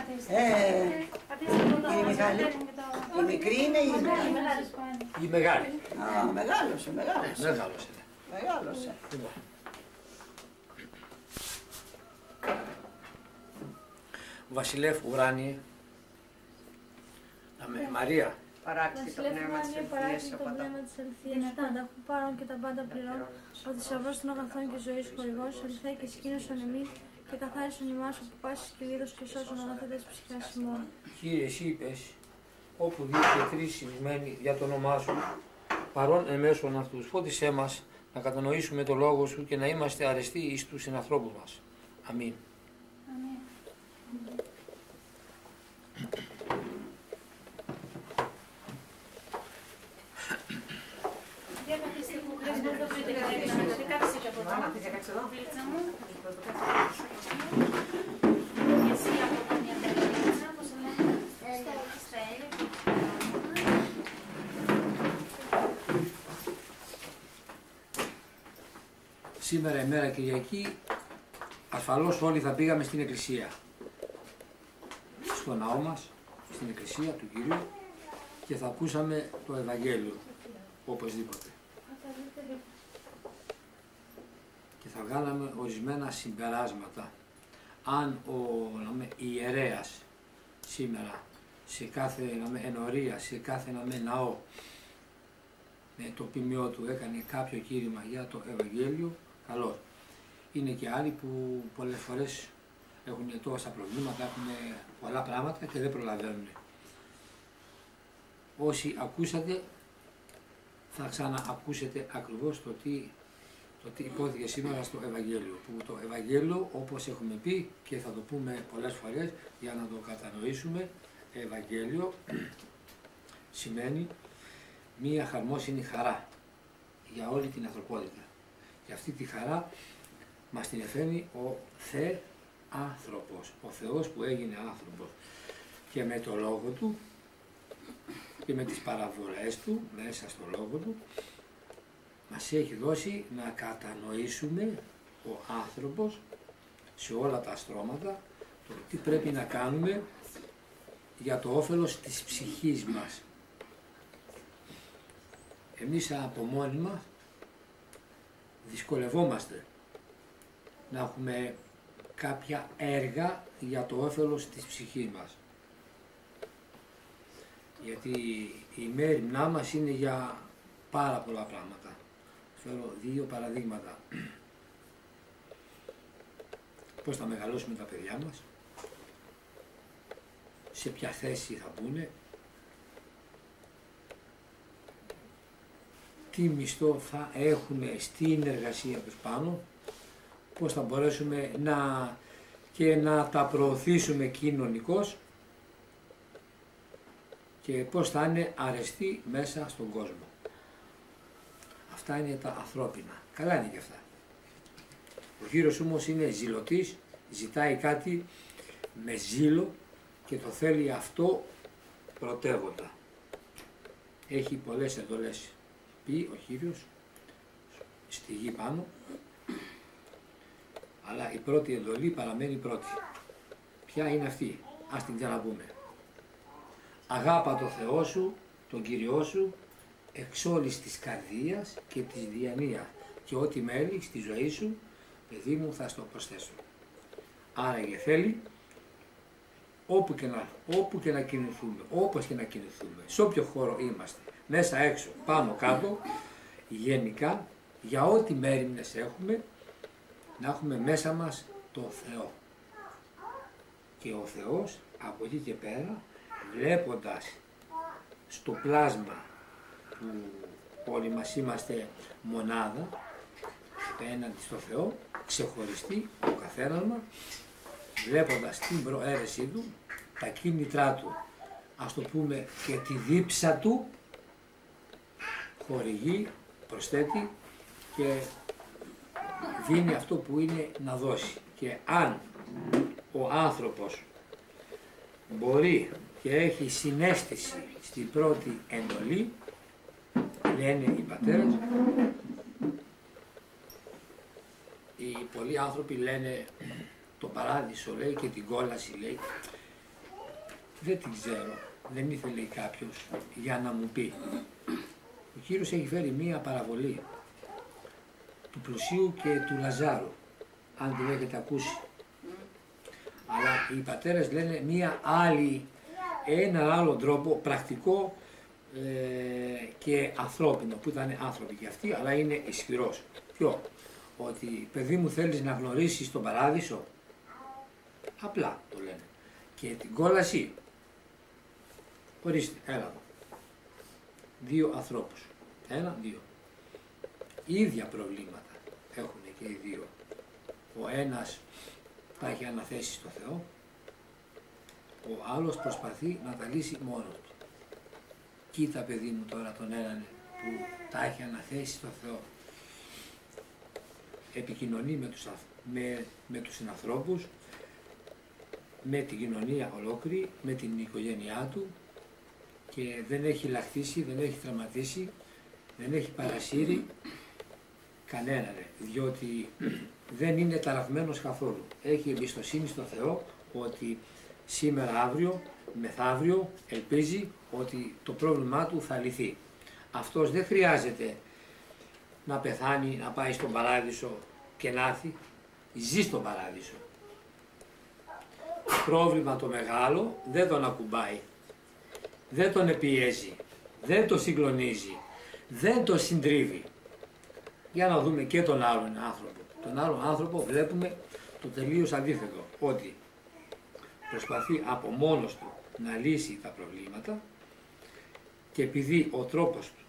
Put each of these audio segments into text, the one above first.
Η Μιχάλη, η μικρή είναι ή η μεγάλη? Η μεγάλη. Α, μεγάλωσε. Μεγάλωσε. Βασιλεύ Ουράνιε, Μαρία. Παράκτητο το πνεύμα της ελθείας το πνεύμα της ελθείας, τα ανταχού πάρων και τα πάντα πληρών, ο θησαυρός των αγαθών και ζωής χορηγός, ελθέ και σκήνωσον εμείς και καθάρισον ημάς από πάσης κυλίδος και σώσον αγαθέτες ψυχάς ημών. Κύριε, εσύ είπες, όπου δύο και τρεις συνημένοι για το όνομά σου, παρών εμέσων αυτούς, φώτισέ μας να κατανοήσουμε το λόγο σου και να είμαστε αρεστοί εις τους συνανθρώπους μας. Αμήν. Σήμερα ημέρα Κυριακή, ασφαλώς όλοι θα πήγαμε στην εκκλησία, στο ναό μας, στην εκκλησία του Κυρίου και θα ακούσαμε το Ευαγγέλιο, οπωσδήποτε. Και θα βγάλαμε ορισμένα συμπεράσματα. Αν ο ιερέας σήμερα σε κάθε ενορία, σε κάθε ναό με το ποιμιό του έκανε κάποιο κήρυγμα για το Ευαγγέλιο, καλώς. Είναι και άλλοι που πολλές φορές έχουν τόσα προβλήματα, έχουν πολλά πράγματα και δεν προλαβαίνουν. Όσοι ακούσατε θα ξαναακούσετε ακριβώς το τι υπόθηκε σήμερα στο Ευαγγέλιο. Που το Ευαγγέλιο, όπως έχουμε πει και θα το πούμε πολλές φορές για να το κατανοήσουμε, Ευαγγέλιο σημαίνει μία χαρμόσυνη χαρά για όλη την ανθρωπότητα. Και αυτή τη χαρά μας την εφαίνει ο Θεάνθρωπος, ο Θεός που έγινε άνθρωπος. Και με το λόγο του και με τις παραβολές του, μέσα στο λόγο του, μας έχει δώσει να κατανοήσουμε ο άνθρωπος σε όλα τα στρώματα το τι πρέπει να κάνουμε για το όφελος της ψυχής μας. Εμείς από μόνοι μας δυσκολευόμαστε να έχουμε κάποια έργα για το όφελος της ψυχής μας. Γιατί η μέριμνά μας είναι για πάρα πολλά πράγματα. Φέρω δύο παραδείγματα. Πώς θα μεγαλώσουμε τα παιδιά μας, σε ποια θέση θα μπουνε, τι μισθό θα έχουν στην εργασία τους πάνω, πώς θα μπορέσουμε να τα προωθήσουμε κοινωνικώς και πώς θα είναι αρεστοί μέσα στον κόσμο. Αυτά είναι τα ανθρώπινα. Καλά είναι και αυτά. Ο Κύριος όμως είναι ζηλωτής, ζητάει κάτι με ζήλο και το θέλει αυτό πρωτεύοντα. Έχει πολλές εντολές. Πει ο Κύριος στη γη πάνω, αλλά η πρώτη εντολή παραμένει πρώτη. Ποια είναι αυτή? Ας την ξαναπούμε. Αγάπα το Θεό σου, τον Κύριό σου, εξ όλης της καρδίας και της διανοίας και ό,τι μέλει στη ζωή σου, παιδί μου, θα στο προσθέσω. Άραγε θέλει όπου και να κινηθούμε, όπως και να κινηθούμε, σε όποιο χώρο είμαστε, μέσα έξω, πάνω κάτω, γενικά, για ό,τι μέριμνες έχουμε, να έχουμε μέσα μας το Θεό. Και ο Θεός από εκεί και πέρα, βλέποντας στο πλάσμα που όλοι μας είμαστε μονάδα απέναντι στο Θεό, ξεχωριστή ο καθένας μας, βλέποντας την προαίρεσή του, τα κίνητρά του, ας το πούμε και τη δίψα του, χορηγεί, προσθέτει και δίνει αυτό που είναι να δώσει. Και αν ο άνθρωπος μπορεί και έχει συναίσθηση στην πρώτη εντολή, λένε οι πατέρες, οι πολλοί άνθρωποι λένε το παράδεισο, λέει, και την κόλαση, λέει, δεν την ξέρω, δεν ήθελε κάποιος για να μου πει. Ο Κύριος έχει φέρει μία παραβολή του πλουσίου και του Λαζάρου, αν την έχετε ακούσει. Αλλά οι πατέρες λένε μία άλλη, έναν άλλο τρόπο πρακτικό και ανθρώπινο, που ήταν άνθρωποι και αυτοί, αλλά είναι ισχυρός. Ποιο? Ότι παιδί μου θέλεις να γνωρίσεις τον παράδεισο, απλά το λένε. Και την κόλαση, ορίστε, έλα εδώ. Δύο ανθρώπους, ένα, δύο. Ίδια προβλήματα έχουν και οι δύο. Ο ένας τα έχει αναθέσει στο Θεό, ο άλλος προσπαθεί να τα λύσει μόνο του. Κοίτα παιδί μου τώρα τον έναν που τα έχει αναθέσει στο Θεό. Επικοινωνεί με τους συνανθρώπους, με την κοινωνία ολόκληρη, με την οικογένειά του και δεν έχει λαχτίσει, δεν έχει τραυματίσει, δεν έχει παρασύρει κανέναν, διότι δεν είναι ταραγμένος καθόλου. Έχει εμπιστοσύνη στο Θεό ότι σήμερα, αύριο, μεθαύριο ελπίζει ότι το πρόβλημά του θα λυθεί. Αυτός δεν χρειάζεται να πεθάνει, να πάει στον παράδεισο και να έρθει. Ζει στον παράδεισο. Το πρόβλημα το μεγάλο δεν τον ακουμπάει, δεν τον επιέζει, δεν τον συγκλονίζει, δεν τον συντρίβει. Για να δούμε και τον άλλον άνθρωπο. Τον άλλον άνθρωπο βλέπουμε το τελείως αντίθετο, ότι προσπαθεί από μόνος του να λύσει τα προβλήματα και επειδή ο τρόπος του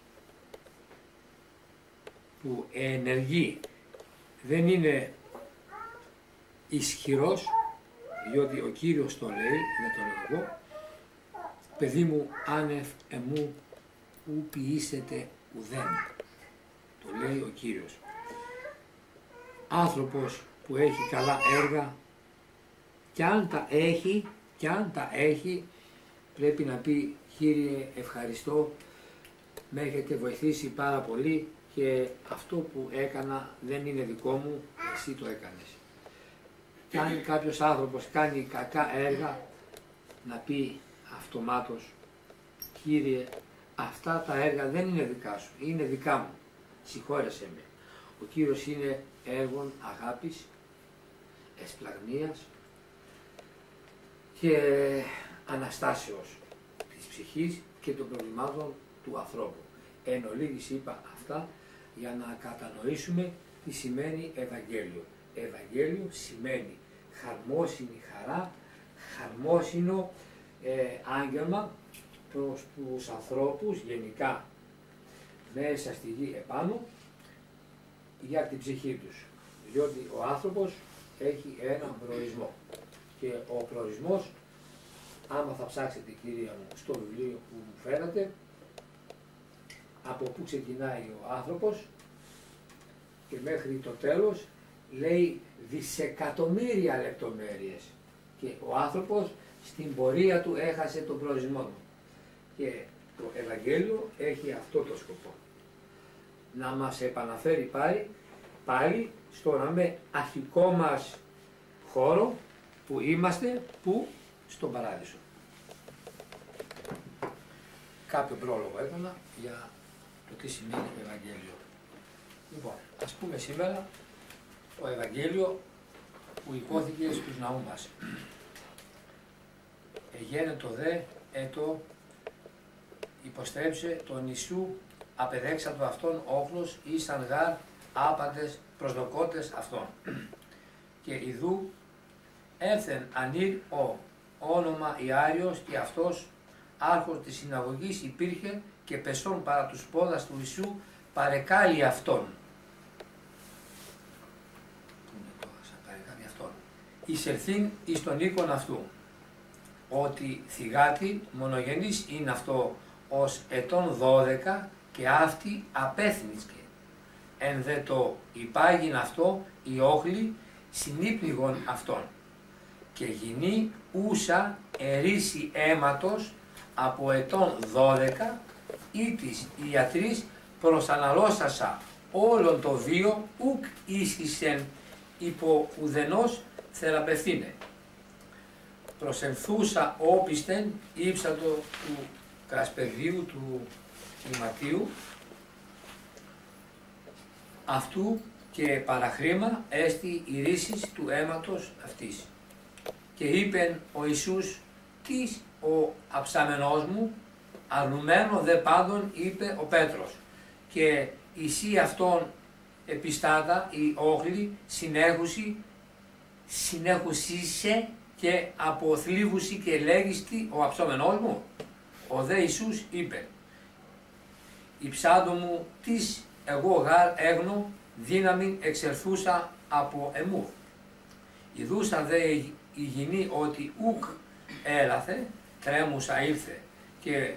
που ενεργεί δεν είναι ισχυρός, διότι ο Κύριος το λέει, δεν το λέω εγώ, παιδί μου άνευ εμού ου ποιήσετε ουδέν. Το λέει ο Κύριος. Άνθρωπος που έχει καλά έργα κι αν τα έχει, πρέπει να πει Κύριε ευχαριστώ, με έχετε βοηθήσει πάρα πολύ και αυτό που έκανα δεν είναι δικό μου, εσύ το έκανες. Κι αν κάποιος άνθρωπος κάνει κακά έργα, να πει αυτομάτως Κύριε αυτά τα έργα δεν είναι δικά σου, είναι δικά μου, συγχώρεσέ με. Ο Κύριος είναι έργων αγάπης, εσπλαγνίας και αναστάσεως της ψυχής και των προβλημάτων του ανθρώπου. Εν ολίγης είπα αυτά για να κατανοήσουμε τι σημαίνει Ευαγγέλιο. Ευαγγέλιο σημαίνει χαρμόσυνη χαρά, χαρμόσυνο άγγελμα προς τους ανθρώπους γενικά μέσα στη γη επάνω για την ψυχή τους. Διότι ο άνθρωπος έχει έναν προορισμό και ο προορισμός, άμα θα ψάξετε κυρία μου στο βιβλίο που μου φέρατε, από πού ξεκινάει ο άνθρωπος και μέχρι το τέλος λέει δισεκατομμύρια λεπτομέρειες και ο άνθρωπος στην πορεία του έχασε τον προορισμό του. Και το Ευαγγέλιο έχει αυτό το σκοπό. Να μας επαναφέρει πάλι στον αρχικό μας χώρο που είμαστε, που στον παράδεισο. Κάποιο πρόλογο έκανα για το τι σημαίνει Ευαγγέλιο. Λοιπόν, ας πούμε σήμερα το Ευαγγέλιο που υπόθηκε στους ναούς μας. Εγένετο δε έτο υποστρέψε τον Ιησού απεδέξατο αυτόν όχλος ήσαν γάρ άπαντες προσδοκότες αυτών. Και ιδού ένθεν ανήρ ο όνομα Ιάριος και αυτός άρχος της συναγωγής υπήρχε και πεσόν παρά τους πόδας του Ιησού παρεκάλει αυτόν. Πού είναι το παρεκάλει αυτόν. Εισελθήν εις τον οίκον αυτού. Ότι θυγάτη μονογενής είναι αυτό ως ετών 12 και αυτή απέθνησκε. Εν δε το υπάγειν αυτό η όχλη συνύπνιγον αυτόν. Και γινή ούσα ερήσει αίματος από ετών 12 ή της ιατρής προσαναλώσασα όλον το βίο ουκ ίσχυσεν υπό ουδενός θεραπευθύνε. προσενθούσα όπισθεν ύψατο του κρασπεδίου του ηματίου, αυτού και παραχρήμα έστι η ρίσης του αίματος αυτής. Και είπεν ο Ιησούς, τις ο αψαμενός μου, αρνουμένο δε πάντων, είπε ο Πέτρος, και εσύ αυτόν επιστάτα η όχλη συνέχουσίσε και αποθλίβουσι και λέγιστη ο αψόμενός μου. Ο δε Ιησούς είπε, «Υψάντο μου, τις εγώ γάρ έγνω, δύναμη εξερθούσα από εμού. Ιδούσα δε η γυνή ότι ουκ έλαθε, τρέμουσα ήλθε και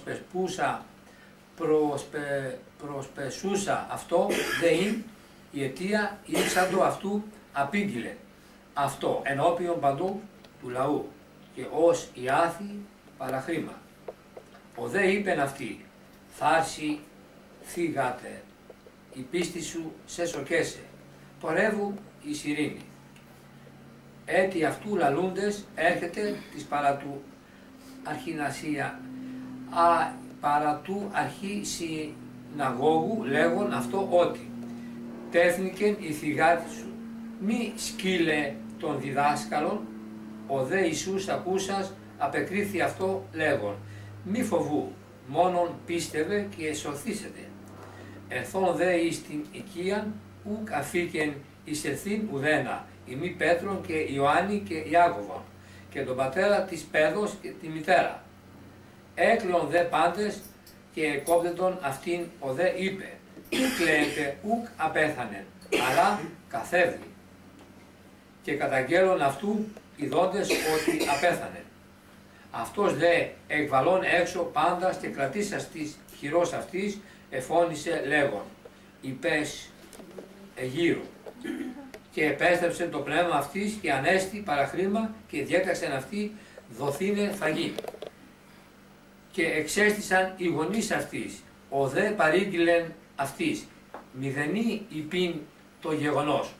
προσπεσούσα αυτό δε ειν, η αιτία ύψαντο αυτού απήγγειλε αυτό ενώπιον παντού του λαού και ως η άθη παραχρήμα. Ο δε είπεν αυτή, θάρση θύγατε, η πίστη σου σε σοκέσε, πορεύου η ειρήνη. Έτι αυτού λαλούντες έρχεται της παρά του αρχινασία, παρά του αρχή συναγώγου λέγον αυτό ότι τέθνικεν η θυγάτη σου, μη σκύλε των διδάσκαλων. Ο δε Ιησούς ακούσας απεκρίθη αυτό λέγον, μη φοβού, μόνον πίστευε και σωθήσετε. Ερθών δε εις την οικίαν, ουκ αφήκεν εις εθήν ουδένα, ημί Πέτρον και Ιωάννη και Ιάκωβον, και τον πατέρα της Πέδος και τη μητέρα. Έκλεον δε πάντες και εκόπτετον αυτήν ο δε είπε, ουκ λέτε ουκ απέθανεν, αλλά καθεύδει. Και καταγγέλων αυτού ειδώντες ότι απέθανε. Αυτός δε εκβαλών έξω πάντας και κρατήσας της χειρός αυτής εφώνησε λέγον, υπές εγύρω. Και επέστρεψε το πνεύμα αυτής και ανέστη παραχρήμα και διέταξεν αυτή δοθήνε φαγή. Και εξέστησαν οι γονείς αυτής, ο δε παρήγγειλεν αυτής, μηδενή υπήν το γεγονός.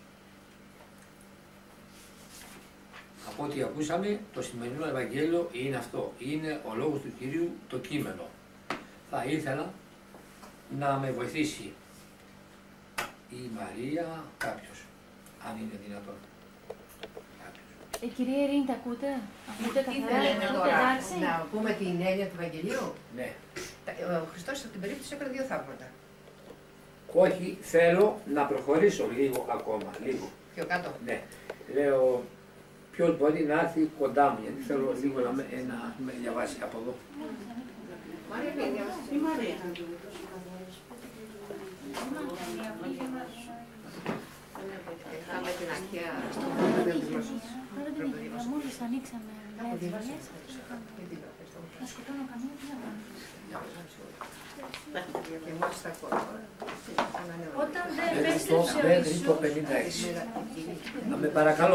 Από ό,τι ακούσαμε, το σημερινό Ευαγγέλιο είναι αυτό, είναι ο λόγος του Κυρίου, το κείμενο. Θα ήθελα να με βοηθήσει η Μαρία, κάποιος, αν είναι δυνατόν. Κυρία Ειρήνη, τα ακούτε? Ακούτε καθαρά? Να πούμε την έννοια του Ευαγγελίου. Ναι. Ο Χριστός από την περίπτωση έκανε 2 θαύματα. Όχι, θέλω να προχωρήσω λίγο ακόμα, λίγο. Πιο κάτω. Ναι. Λέω, ποιος μπορεί να έρθει κοντά μου, γιατί θέλω λίγο να με διαβάσει από εδώ. Μαρία, ποια διαβάσει? Η Μαρία. Είχαμε την αρχαία στον πρόβλημα της γλώσσας. Μόλις ανοίξαμε να σκοτώνω κανένα, τι να κάνω. Και μόλις τα ακούω. Όταν δεν επέστρεψε ο Μέχρι το Ιησούς, 56. Να με παρακαλώ.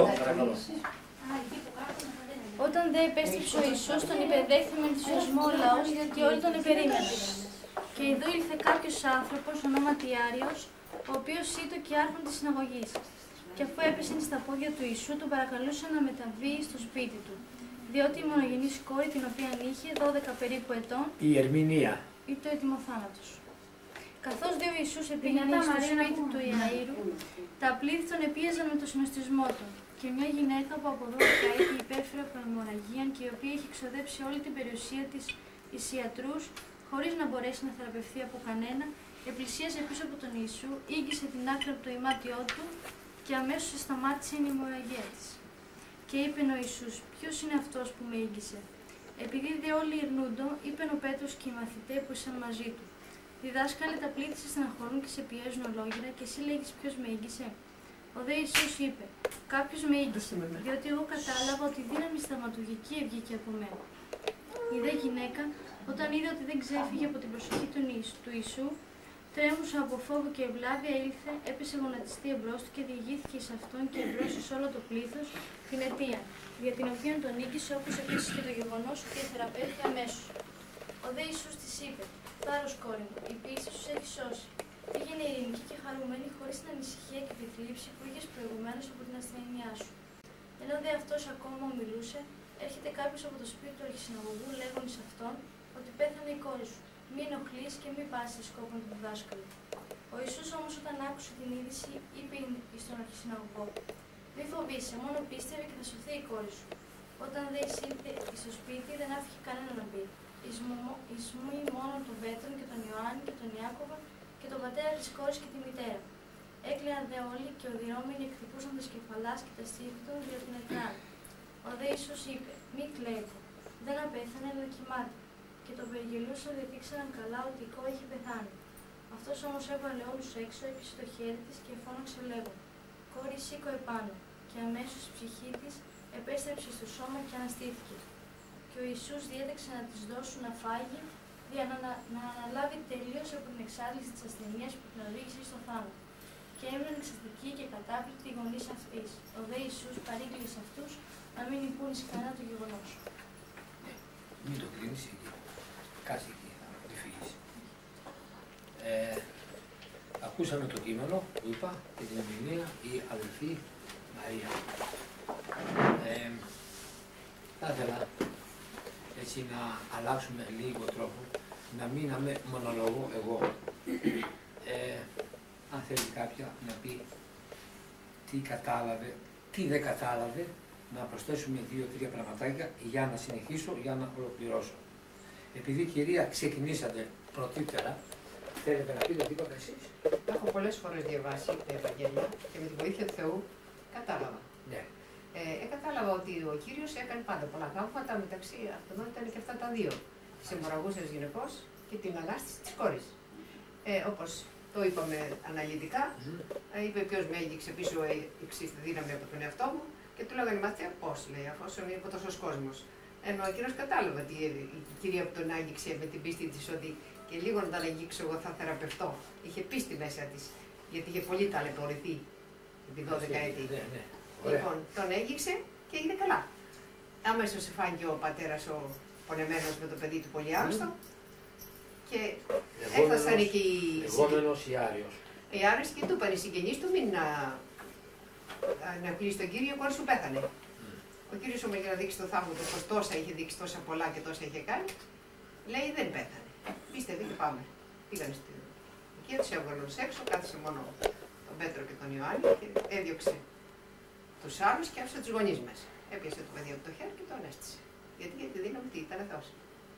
όταν δεν επέστρεψε ο Ιησούς, τον υπεδέχθη με ενθουσιασμό ο λαός, γιατί όλοι τον υπερίμεναν. Και ειδού ήλθε κάποιος άνθρωπος, ονόματι Άριος, ο οποίος ήτο και άρχον της συναγωγής. Και αφού έπεσε στα πόδια του Ιησού, τον παρακαλούσε να μεταβεί στο σπίτι του, διότι η μονογενής κόρη, την οποία είχε 12 περίπου ετών, Η Ερμηνεία. ήτο έτοιμο θάνατος. Καθώς δε ο Ιησούς επήγαινε στο σπίτι του Ιαΐρου, τα πλήθη τον επίεζαν με το συνοστισμό του. Και μια γυναίκα που από 12 έτη υπέφερε από αιμορραγίαν και η οποία είχε ξοδέψει όλη την περιουσία της εις ιατρούς, χωρίς να μπορέσει να θεραπευθεί από κανένα, επλησίασε πίσω από τον Ιησού, ήγγισε την άκρη από το ημάτιό του και αμέσως σταμάτησε η αιμορραγία της. Και είπε ο Ιησούς, ποιος είναι αυτός που με ήγγισε? Επειδή δε όλοι ειρνούντο, είπε ο Πέτρος και οι μαθητές που ήσαν μαζί του. Διδάσκαλε, τα πλήθη σε στεναχωρούν και σε πιέζουν ολόγυρα, και εσύ λέγεις ποιος με ήγγισε? Ο δε Ιησούς είπε, κάποιος με ήγγισε, διότι εγώ κατάλαβα ότι η δύναμη σταματουργική έβγηκε από μένα. Η δε γυναίκα, όταν είδε ότι δεν ξέφυγε από την προσοχή του Ιησού, τρέμουσα από φόβο και ευλάβεια, ήλθε, έπεσε γονατιστή εμπρός του και διηγήθηκε εις αυτόν και εμπρός εις όλο το πλήθος την αιτία, για την οποία τον νίκησε, όπως επίσης και το γεγονός ότι θεραπεύτηκε αμέσως. Ο δε Ιησούς της είπε, θάρρος κόρη μου, η πίστη σου σε έχει σώσει. Πήγαινε ειρηνική και χαρούμενη, χωρίς την ανησυχία και τη θλίψη που είχες προηγουμένως από την ασθένειά σου. Ενώ δε αυτός ακόμα μιλούσε, Έρχεται κάποιος από το σπίτι του αρχισυναγωγού λέγοντας σε αυτόν ότι πέθανε η κόρη σου. Μη ενοχλείς και μη πάσεις σκόπον του διδάσκαλου. Ο Ιησούς όμως όταν άκουσε την είδηση είπε στον αρχισυναγωγό: Μη φοβάσαι, μόνο πίστευε και θα σωθεί η κόρη σου. Όταν δε εισήλθε στο σπίτι δεν άφηκε κανένα να μπει. Ισμούει μόνο τον Πέτρον και τον Ιωάννη και τον Ιάκωβα και τον πατέρα της κόρης και τη μητέρα. Έκλειναν δε όλοι και οδυρώμενοι εκτυπούσαν τα σκεφαλάς και τα στήθη του δια την εκράνη. Ο δε Ιησούς είπε: Μη κλαίτε, δεν απέθανε αλλά κοιμάται. Και τον περιγελούσαν γιατί ήξεραν καλά ότι η κόρη είχε πεθάνει. Αυτός όμως έβαλε όλους έξω, έπιασε το χέρι της και φώναξε λέγον: Κόρη, σήκω επάνω. Και αμέσως η ψυχή της επέστρεψε στο σώμα και αναστήθηκε. Και ο Ιησούς διέταξε να της δώσουν να φάγει, για να αναλάβει τελείως από την εξάρτηση της ασθενείας που την οδήγησε στο θάνατο. Και έμειναν εξαστικοί και κατάπληκτοι οι γονείς αυτής. Ο δε Ιησούς παρήγγειλε αυτούς να μην υπούνει κανένα το γεγονός. Μην το κλείνεις εκεί. Κάτσε εκεί, να τη φύγεις. Ακούσαμε το κείμενο που είπα και την ερμηνεία η αδελφή Μαρία. Θα ήθελα έτσι να αλλάξουμε λίγο τρόπο, να μην μονολογώ εγώ. Αν θέλει κάποια να πει τι κατάλαβε, τι δεν κατάλαβε, να προσθέσουμε 2-3 πραγματάκια για να συνεχίσω, για να ολοκληρώσω. Επειδή κυρία ξεκινήσατε πρωτήτερα, θέλετε να πείτε τίποτα εσείς? Έχω πολλές φορές διαβάσει τα Ευαγγέλια και με τη βοήθεια του Θεού κατάλαβα. Ναι. Κατάλαβα ότι ο Κύριος έκανε πάντα πολλά θαύματα, μεταξύ αυτών ήταν και αυτά τα δύο. Της αιμορραγούσας γυναικός και την ανάστηση της κόρης. Όπως το είπαμε αναλυτικά, είπε ποιος με έγγιξε πίσω τη δύναμη από τον εαυτό μου και του λέγανε μαθαία πώς, λέει, αφόσον είναι από τόσος κόσμος. Ενώ ο Κύριος κατάλαβε ότι η κυρία που τον άγγιξε με την πίστη της ότι και λίγο να τον αγγίξω εγώ θα θεραπευτώ. Είχε πίστη μέσα της, γιατί είχε πολύ ταλαιπωρηθεί επί 12 έτη. Λοιπόν, τον έγγιξε και έγινε καλά. Άμεσως φάνηκε ο πατέρας ο πονεμένος με το παιδί του πολύ άρρωστο και έφτασαν εκεί οι Άριος και του είπαν οι συγγενείς του μην να κλείσει τον Κύριο, η κόρη σου πέθανε. Ο Κύριος όμως για να δείξει το θαύμα του πως τόσα είχε δείξει, τόσα πολλά και τόσα είχε κάνει, λέει δεν πέθανε. Πίστευε και πάμε. Πήγαν στην οικία, τους έβγαλαν όλους έξω, κάθισε μόνο τον Πέτρο και τον Ιωάννη και έδιωξε τους άλλους και άφησε τους γονείς μέσα. Έπιασε το παιδί από το χέρι και το ανέστησε. Γιατί για τη δύναμη τι ήταν Θεός.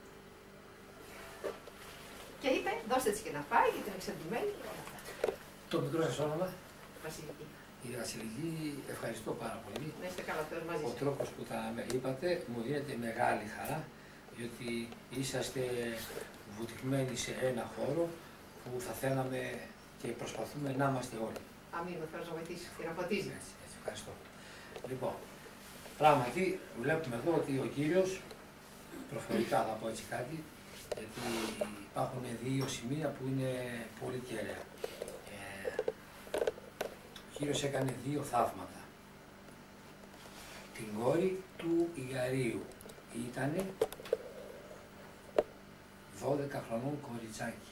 Και είπε, δώστε της και να φάει γιατί είναι εξαντλημένη και όλα αυτά. Το μικρό σας όνομα? Βασιλική. Κύριε Βασιλική, ευχαριστώ πάρα πολύ. Να είστε καλά, Θεός μαζί σας. Ο τρόπος που τα είπατε μου δίνεται μεγάλη χαρά, διότι είσαστε βουτυγμένοι σε ένα χώρο που θα θέλαμε και προσπαθούμε να είμαστε όλοι. Αμήν, ο Θεός να βοηθήσει και να φωτίζει. Έτσι, ευχαριστώ. Λοιπόν, πράγματι βλέπουμε εδώ ότι ο Κύριος, προφορικά θα πω έτσι κάτι, γιατί υπάρχουν δύο σημεία που είναι πολύ κέραια. Ο Κύριος έκανε δύο θαύματα. Την κόρη του Ιαρίου ήτανε 12 χρονών κοριτσάκι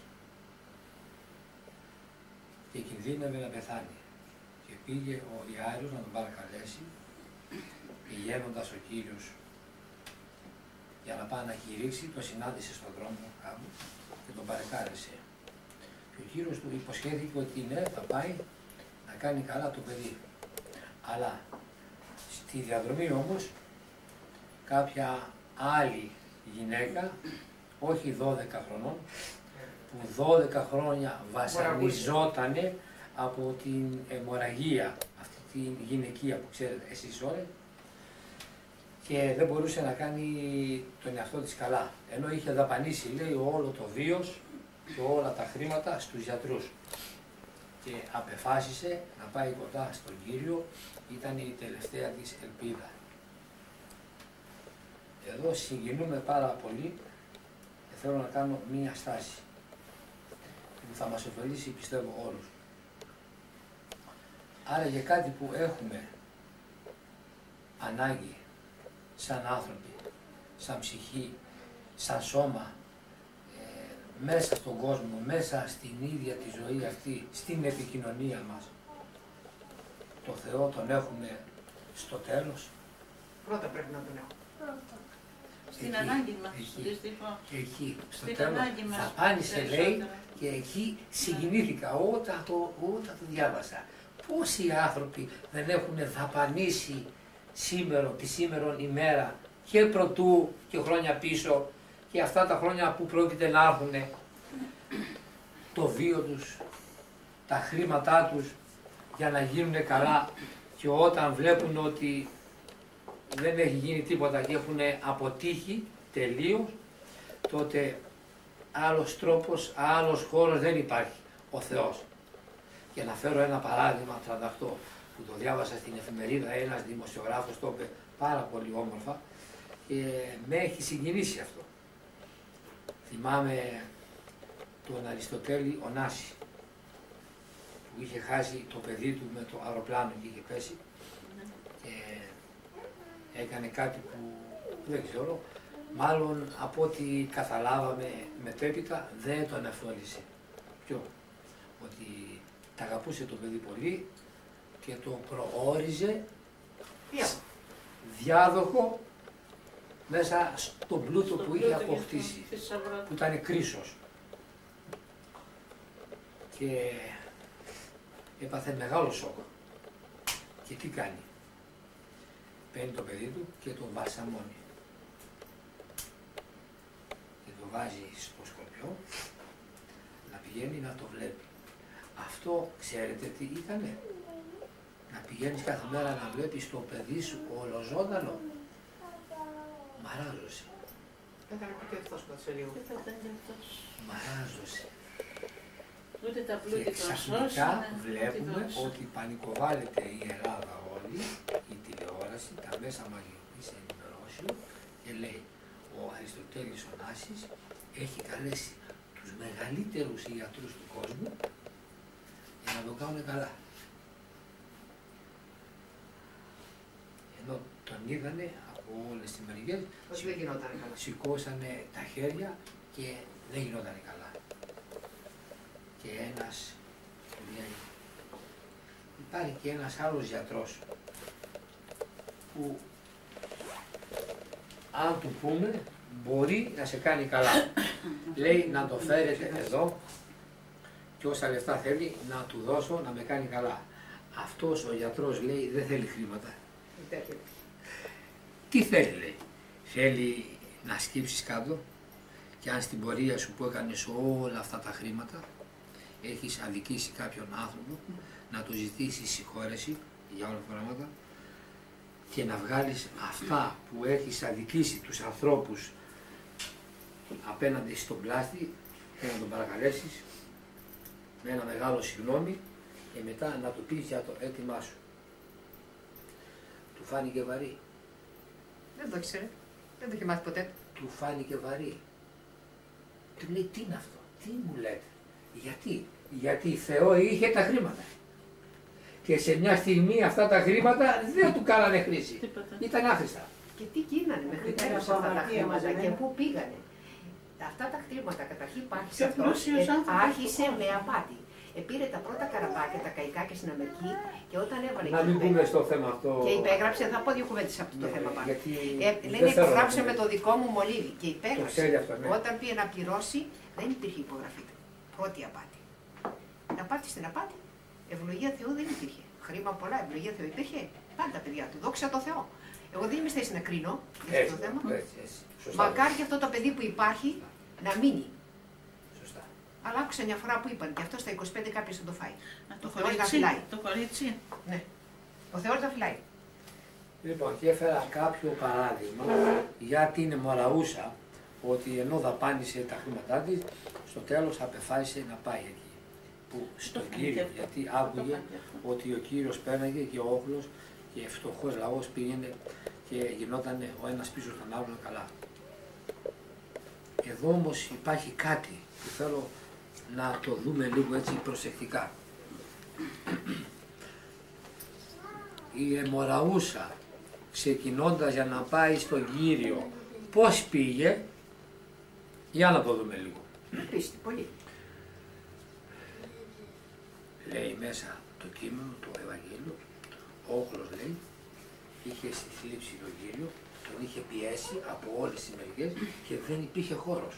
και κινδύνευε να πεθάνει. Και πήγε ο Ιάριος να τον παρακαλέσει, πηγαίνοντας ο Κύριος για να πάει να κηρύξει, το συνάντησε στον δρόμο κάπου και τον παρεκάλεσε. Και ο Κύριος του υποσχέθηκε ότι ναι, θα πάει να κάνει καλά το παιδί. Αλλά στη διαδρομή όμως κάποια άλλη γυναίκα, όχι 12 χρονών, που 12 χρόνια βασανιζότανε από την αιμορραγία, αυτή την γυναικεία που ξέρετε εσείς όλοι, και δεν μπορούσε να κάνει τον εαυτό της καλά. Ενώ είχε δαπανίσει, λέει, όλο το βίος και όλα τα χρήματα στους γιατρούς. Και απεφάσισε να πάει κοντά στον Κύριο, ήταν η τελευταία της ελπίδα. Εδώ συγκινούμε πάρα πολύ και θέλω να κάνω μία στάση που θα μας ωφελήσει, πιστεύω, όλους. Άρα για κάτι που έχουμε ανάγκη σαν άνθρωποι, σαν ψυχή, σαν σώμα, μέσα στον κόσμο, μέσα στην ίδια τη ζωή αυτή, στην επικοινωνία μας, το Θεό τον έχουμε στο τέλος. Πρώτα πρέπει να τον έχουμε. Στην ανάγκη μας, δυστυχώς. Εκεί, στο Στην τέλος, ανάγκη μας, δαπάνησε λέει περισσότερο. και εκεί συγκινήθηκα όταν το διάβασα. Πόσοι άνθρωποι δεν έχουν δαπανίσει σήμερα, τη σήμερον ημέρα και προτού και χρόνια πίσω και αυτά τα χρόνια που πρόκειται να έρθουν, το βίο τους, τα χρήματά τους για να γίνουν καλά, και όταν βλέπουν ότι δεν έχει γίνει τίποτα και έχουν αποτύχει τελείως, τότε άλλος τρόπος, άλλος χώρος δεν υπάρχει, ο Θεός. Και να φέρω ένα παράδειγμα 38 που το διάβασα στην εφημερίδα, ένας δημοσιογράφος το είπε πάρα πολύ όμορφα και με έχει συγκινήσει αυτό. Θυμάμαι τον Αριστοτέλη Ωνάση που είχε χάσει το παιδί του με το αεροπλάνο και είχε πέσει και έκανε κάτι που δεν ξέρω, μάλλον από ό,τι καταλάβαμε μετέπειτα δεν τον αφόλησε. Ποιο? Ότι τα αγαπούσε το παιδί πολύ και το προόριζε διάδοχο μέσα στον πλούτο που είχε αποκτήσει, που ήταν κρίσος. Και έπαθε μεγάλο σοκ. Και τι κάνει? Παίρνει το παιδί του και τον βαλσαμώνει. Και το βάζει στο σκορπιό να πηγαίνει να το βλέπει. Αυτό ξέρετε τι ήτανε? Να πηγαίνεις κάθε μέρα να βλέπεις το παιδί σου ολοζώντανο. Μαράζωσε. Δεν θα πει και αυτός σε λίγο. Μαράζωσε. Ούτε τα Και πλούτη ξαφνικά βλέπουμε ότι πανικοβάλλεται η Ελλάδα όλη, η τηλεόραση, τα μέσα μαζικής ενημερώσεων και λέει ο Αριστοτέλης Ωνάσης έχει καλέσει τους μεγαλύτερους ιατρούς του κόσμου για να το κάνουν καλά. Ενώ τον είδανε από όλες τις μεριές, σηκώσανε τα χέρια και δεν γινόταν καλά. Και υπάρχει και ένας άλλος γιατρός που αν του πούμε μπορεί να σε κάνει καλά. Λέει να το φέρετε εδώ και όσα λεφτά θέλει να του δώσω να με κάνει καλά. Αυτός ο γιατρός λέει δεν θέλει χρήματα. Τι θέλει λέει? Θέλει να σκύψεις κάτω και αν στην πορεία σου που έκανες όλα αυτά τα χρήματα έχεις αδικήσει κάποιον άνθρωπο, να του ζητήσεις συγχώρεση για όλα τα πράγματα και να βγάλεις αυτά που έχεις αδικήσει τους ανθρώπους απέναντι στον πλάστη και να τον παρακαλέσεις με ένα μεγάλο συγγνώμη και μετά να του πεις για το αίτημά σου. Του φάνηκε βαρύ. Δεν το ήξερε. Δεν το είχε μάθει ποτέ. Του φάνηκε βαρύ. Του λέει τι είναι αυτό, τι μου λέτε? Γιατί Θεό είχε τα χρήματα. Και σε μια στιγμή αυτά τα χρήματα δεν του κάνανε χρήση. Ήταν άχρηστα. Και τι γίνανε μέχρι τέλος αυτά τα χρήματα και πού πήγανε? Αυτά τα χρήματα καταρχήν πάρχισε αυτός, άρχισε με απάτη. Πήρε τα πρώτα καραπάκια, τα καϊκάκια στην Αμερική και όταν έβαλε. Να μην πούμε στο θέμα αυτό. Και υπέγραψε, θα πω δύο κουβέντες από το θέμα πάνω. Λένε υπογράψε με το δικό μου μολύβι και υπέγραψε. Όταν πήγε να πληρώσει δεν υπήρχε υπογραφή. Πρώτη απάτη. Απάτη στην απάτη. Ευλογία Θεού δεν υπήρχε. Χρήμα πολλά, ευλογία Θεού υπήρχε. Πάντα παιδιά του, δόξα τω Θεώ. Εγώ δεν είμαι στη θέση να κρίνω για αυτό το θέμα. Μακάρι και αυτό το παιδί που υπάρχει να μείνει. Σωστά. Αλλά άκουσα μια φορά που είπαν και αυτό στα 25 κάποιος θα το φάει. Το κορίτσι. Το κορίτσι. Ναι. Ο Θεός θα φυλάει. Λοιπόν, και έφερα κάποιο παράδειγμα για την Μωραούσα, ότι ενώ δαπάνησε τα χρήματά της, στο τέλος απεφάσισε να πάει εκεί. Που στον Κύριο, γιατί άκουγε ότι ο Κύριος πέρναγε και ο όχλος και φτωχός λαός πήγαινε και γινόταν ο ένας πίσω στον άλλον καλά. Εδώ όμως υπάρχει κάτι που θέλω να το δούμε λίγο έτσι προσεκτικά. Η Αιμοραούσα ξεκινώντας για να πάει στον Κύριο, πώς πήγε? Για να το δούμε λίγο. Πίστη, πολύ. Λέει μέσα το κείμενο, το Ευαγγέλιο, ο όχλος λέει, είχε στη θλίψη τον Κύριο, τον τον είχε πιέσει από όλες τις μεριές και δεν υπήρχε χώρος.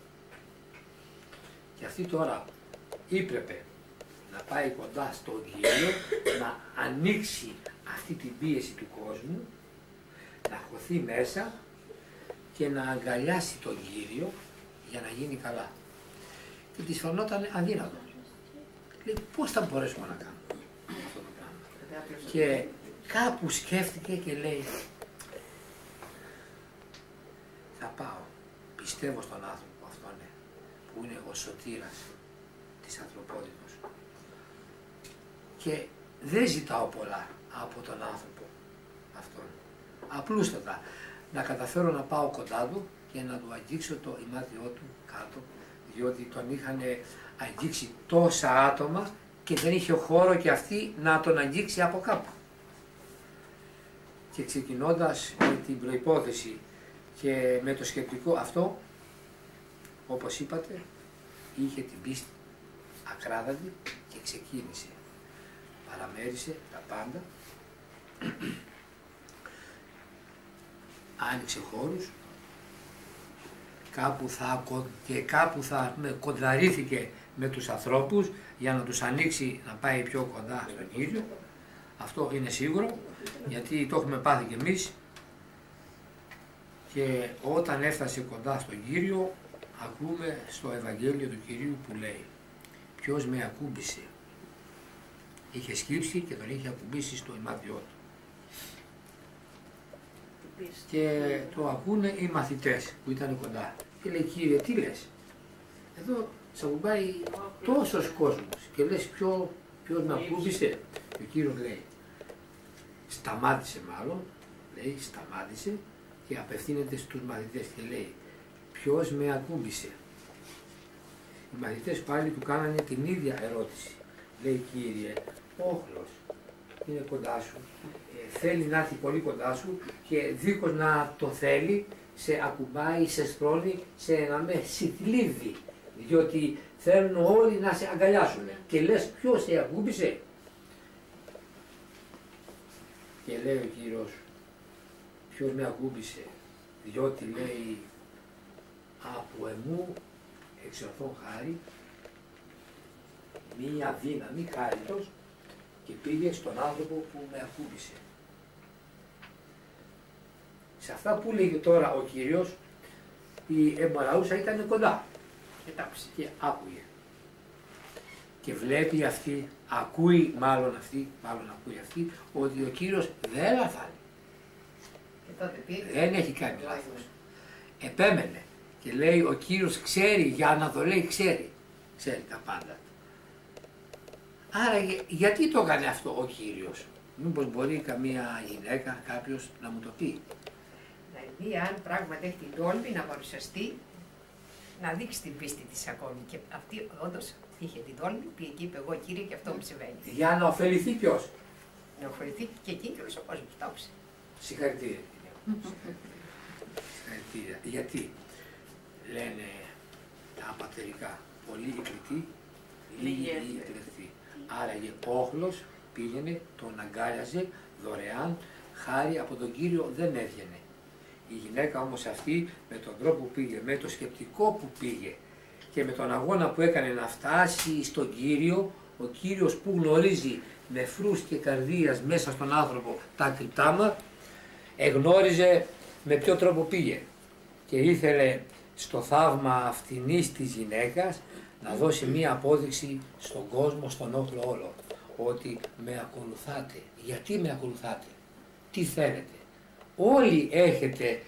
Και αυτή τώρα έπρεπε να πάει κοντά στον Κύριο, να ανοίξει αυτή την πίεση του κόσμου, να χωθεί μέσα και να αγκαλιάσει τον Κύριο για να γίνει καλά. Και της φαινόταν αδύνατο. Λέει, πώς θα μπορέσουμε να κάνουμε αυτό το πράγμα. Και κάπου σκέφτηκε και λέει, θα πάω, πιστεύω στον άνθρωπο αυτόν, που είναι ο σωτήρας της ανθρωπότητος. Και δεν ζητάω πολλά από τον άνθρωπο αυτόν. Απλούστατα, να καταφέρω να πάω κοντά του και να του αγγίξω το ημάτιό του κάτω, διότι τον είχαν αγγίξει τόσα άτομα και δεν είχε χώρο και αυτή να τον αγγίξει από κάπου. Και ξεκινώντας με την προϋπόθεση και με το σκεπτικό αυτό, όπως είπατε, είχε την πίστη ακράδαντη και ξεκίνησε. Παραμέρισε τα πάντα, άνοιξε χώρους, κάπου θα κοντραρήθηκε με τους ανθρώπους για να τους ανοίξει να πάει πιο κοντά στον Κύριο. Αυτό είναι σίγουρο, γιατί το έχουμε πάθει κι εμείς. Και όταν έφτασε κοντά στον Κύριο, ακούμε στο Ευαγγέλιο του Κυρίου που λέει, ποιος με ακούμπησε. Είχε σκύψει και τον είχε ακουμπήσει στο ημάτιό του. Και το ακούνε οι μαθητές που ήταν κοντά. Και λέει, Κύριε, τι λες. Εδώ σ' ακουμπάει τόσος κόσμος και λες ποιος με ακούμπησε. Και ο Κύριος λέει, σταμάτησε μάλλον, λέει, σταμάτησε και απευθύνεται στους μαθητές και λέει, ποιος με ακούμπησε. Οι μαθητές πάλι του κάνανε την ίδια ερώτηση. Λέει, Κύριε, όχλος είναι κοντά σου, θέλει να έρθει πολύ κοντά σου και δίχως να το θέλει, σε ακουμπάει, σε στρώνει, να με συθλίβει, διότι θέλουν όλοι να σε αγκαλιάσουν. Και λες, ποιος σε ακούμπησε. Και λέει ο Κύριος, ποιος με ακούμπησε, διότι λέει, από εμού εξορθών χάρη, μία δύναμη χάριτος και πήγε στον άνθρωπο που με ακούμπησε. Σε αυτά που λέγει τώρα ο Κύριος, η εμπαραούσα ήταν κοντά και άκουγε. Και βλέπει αυτή, ακούει μάλλον αυτή, ότι ο Κύριος δεν λαθάνει. Δεν έχει κάνει λάθος. Επέμενε και λέει ο Κύριος ξέρει, για να το λέει ξέρει τα πάντα. Άρα γιατί το έκανε αυτό ο Κύριος. Μήπως μπορεί καμία γυναίκα, κάποιος να μου το πει. Να δει αν πράγματι έχει την τόλμη να παρουσιαστεί, να δείξει την πίστη της ακόμη. Και αυτή όντως είχε την τόλμη, πήγε και είπε εγώ Κύριε και αυτό μου συμβαίνει. Για να ωφεληθεί ποιος. Να ωφεληθεί και εκείνη και όλος ο κόσμος. Το άκουσε. Συγχαρητήρια. Συγχαρητήρια. Γιατί λένε τα πατερικά, πολύ υπηρετή, λίγοι υπηρετή. Άραγε όχλος πήγαινε, τον αγκάλιαζε δωρεάν, χάρη από τον Κύριο δεν έβγαινε. Η γυναίκα όμως αυτή με τον τρόπο που πήγε, με το σκεπτικό που πήγε και με τον αγώνα που έκανε να φτάσει στον Κύριο, ο Κύριος που γνωρίζει νεφρούς και καρδίας μέσα στον άνθρωπο τα κρυπτάμα, εγνώριζε με ποιο τρόπο πήγε και ήθελε στο θαύμα αυτινής της γυναίκας να δώσει μία απόδειξη στον κόσμο, στον όχλο όλο, ότι με ακολουθάτε. Γιατί με ακολουθάτε, τι θέλετε. Όλοι έχετε,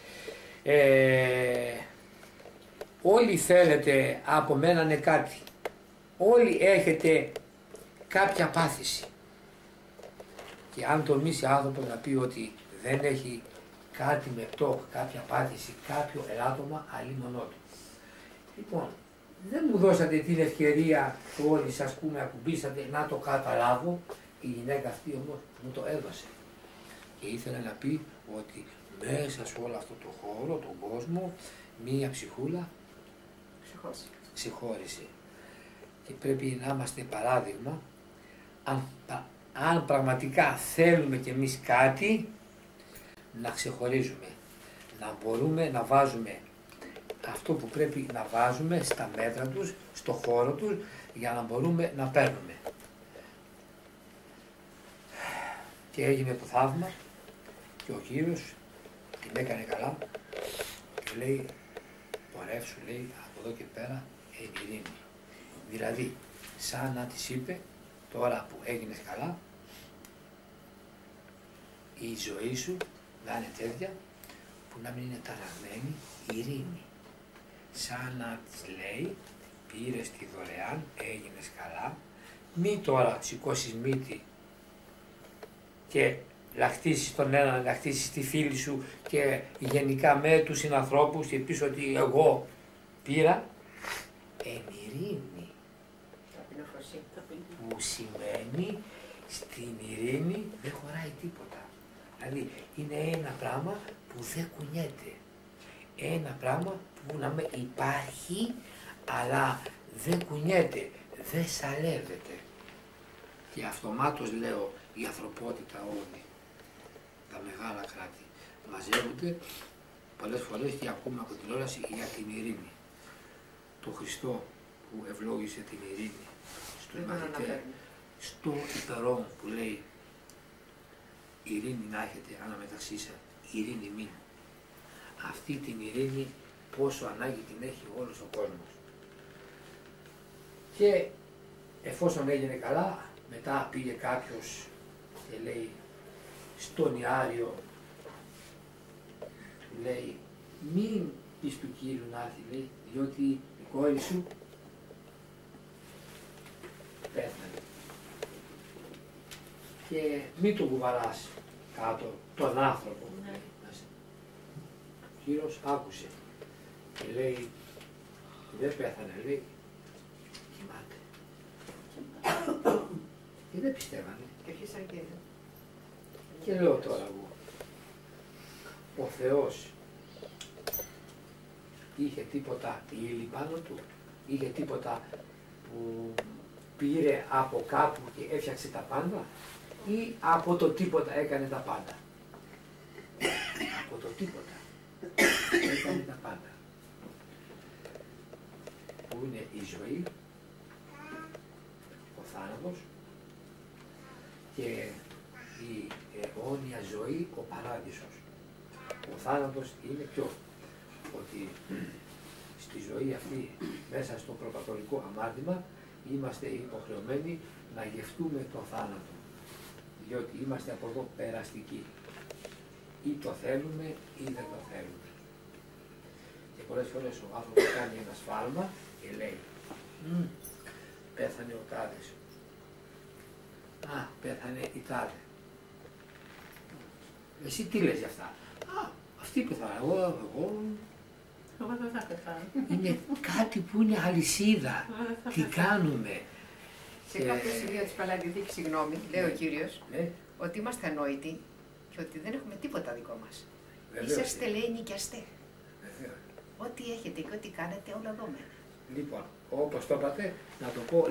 όλοι θέλετε από μένα κάτι. Όλοι έχετε κάποια πάθηση. Και αν τολμήσει άνθρωπος να πει ότι δεν έχει κάτι με πτώχ, κάποια πάθηση, κάποιο ελάττωμα, αλλήμονό του. Λοιπόν, δεν μου δώσατε την ευκαιρία που όλοι σας που με ακουμπήσατε να το καταλάβω, η γυναίκα αυτή όμως μου το έδωσε. Και ήθελα να πει ότι μέσα σε όλο αυτό το χώρο, τον κόσμο, μία ψυχούλα ξεχώρισε. Και πρέπει να είμαστε παράδειγμα, αν πραγματικά θέλουμε κι εμείς κάτι, να ξεχωρίζουμε. να μπορούμε να βάζουμε αυτό που πρέπει να βάζουμε στα μέτρα τους, στο χώρο τους, για να μπορούμε να παίρνουμε. Και έγινε το θαύμα και ο Κύριος την έκανε καλά και λέει, πορεύσου, λέει, από εδώ και πέρα εν ειρήνη. Δηλαδή, σαν να της είπε, τώρα που έγινες καλά, η ζωή σου να είναι τέτοια που να μην είναι ταραγμένη, ειρήνη. Σαν να της λέει, πήρες τη δωρεάν, έγινες καλά, μη τώρα σηκώσεις μύτη και λαχτίσεις τον έναν, λαχτίσεις τη φίλη σου και γενικά με τους συνανθρώπους και πεις ότι εγώ πήρα, εν ειρήνη. Που σημαίνει στην ειρήνη δεν χωράει τίποτα. Δηλαδή είναι ένα πράγμα που δεν κουνιέται. Ένα πράγμα που να με υπάρχει αλλά δεν κουνιέται, δεν σαλεύεται. Και αυτομάτως λέω η ανθρωπότητα όλη, τα μεγάλα κράτη μαζεύονται πολλές φορές και ακούμε από την τηλεόραση για την ειρήνη. Το Χριστό που ευλόγησε την ειρήνη στους μαθητές, στο υπερόν που λέει ειρήνη να έχετε αναμεταξύ σας, ειρήνη μην. Αυτή την ειρήνη πόσο ανάγκη την έχει όλος ο κόσμος. Και εφόσον έγινε καλά, μετά πήγε κάποιος και λέει στον Ιάριο, του λέει μην πεις του Κύριου να έρθει, λέει, διότι η κόρη σου πέθανε. Και μην τον κουβαλάς κάτω τον άνθρωπο. Ναι. Ο Κύριος άκουσε και λέει δεν πέθανε, λέει κοιμάται. Και δεν πιστεύανε. Και λέω τώρα εγώ, ο Θεός είχε τίποτα ύλη πάνω του, είχε τίποτα που πήρε από κάπου και έφτιαξε τα πάντα ή από το τίποτα έκανε τα πάντα. Από το τίποτα έκανε τα πάντα. Που είναι η ζωή, ο θάνατος και η αιώνια ζωή, ο παράδεισος. Ο θάνατος είναι ποιο? Ότι στη ζωή αυτή, μέσα στο προκατολικό αμάρτημα, είμαστε υποχρεωμένοι να γευτούμε το θάνατο. Διότι είμαστε από εδώ περαστικοί. Ή το θέλουμε ή δεν το θέλουμε. Και πολλές φορές ο άνθρωπος κάνει ένα σφάλμα και λέει πέθανε ο τάδες. Α, πέθανε η τάδε. Εσύ τι λες για αυτά? Α, αυτή πεθάνε. Εγώ δεν θα πεθάνω. είναι κάτι που είναι αλυσίδα. Τι κάνουμε? Σε κάποιο σημείο της Παλαιοδιαθήκης, συγγνώμη, λέει ο Κύριος, ότι είμαστε ανόητοι και ότι δεν έχουμε τίποτα δικό μας. Είσαστε, λέει, νοικιαστέ. Ό,τι έχετε και ό,τι κάνετε, όλα εδώ μένει. Λοιπόν, όπως το είπατε, να το πω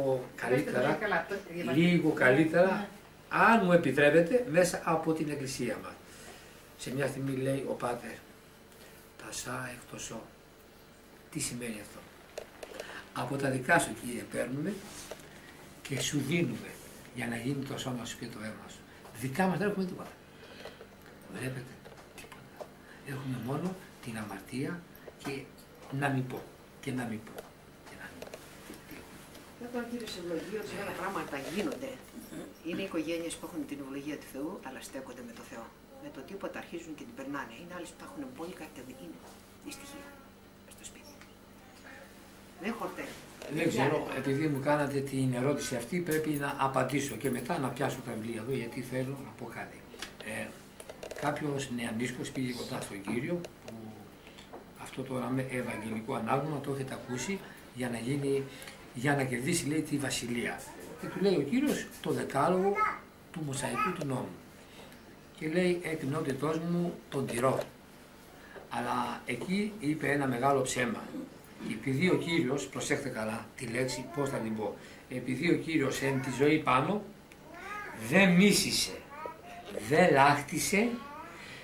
λίγο καλύτερα, αν μου επιτρέπετε, μέσα από την Εκκλησία μας. Σε μια στιγμή λέει ο Πάτερ, τασά εκτοσό. Τι σημαίνει αυτό? Από τα δικά σου, Κύριε, παίρνουμε και σου δίνουμε για να γίνει το σώμα σου και το αίμα σου. Δικά μας δεν έχουμε τίποτα. Βλέπετε, τίποτα. Έχουμε μόνο την αμαρτία και να μην πω. Και να μην πω. Εδώ, Κύριε, σε ευλογία, ορισμένα πράγματα γίνονται. Είναι οικογένειες που έχουν την ευλογία του Θεού, αλλά στέκονται με το Θεό. Με το τίποτα αρχίζουν και την περνάνε. Είναι άλλες που τα έχουν πολύ κατεδικίνη. Δυστυχία. Στο σπίτι. Δεν χορταίνει. Δεν ξέρω, επειδή μου κάνατε την ερώτηση αυτή, πρέπει να απαντήσω και μετά να πιάσω τα βιβλία εδώ, γιατί θέλω να πω κάτι. Κάποιος νεανίσκος πήγε κοντά στον Κύριο, που αυτό τώρα με ευαγγελικό ανάγνωμα το έχετε ακούσει, για να κερδίσει, λέει, τη βασιλεία. Και του λέει ο Κύριος το δεκάλογο του Μωσαϊκού του νόμου. Και λέει, την ότητός μου τον τηρώ. Αλλά εκεί είπε ένα μεγάλο ψέμα. Επειδή ο Κύριος, προσέξτε καλά τη λέξη, πώς θα την πω, επειδή ο Κύριος εν τη ζωή πάνω δεν μίσησε, δεν λάχτισε,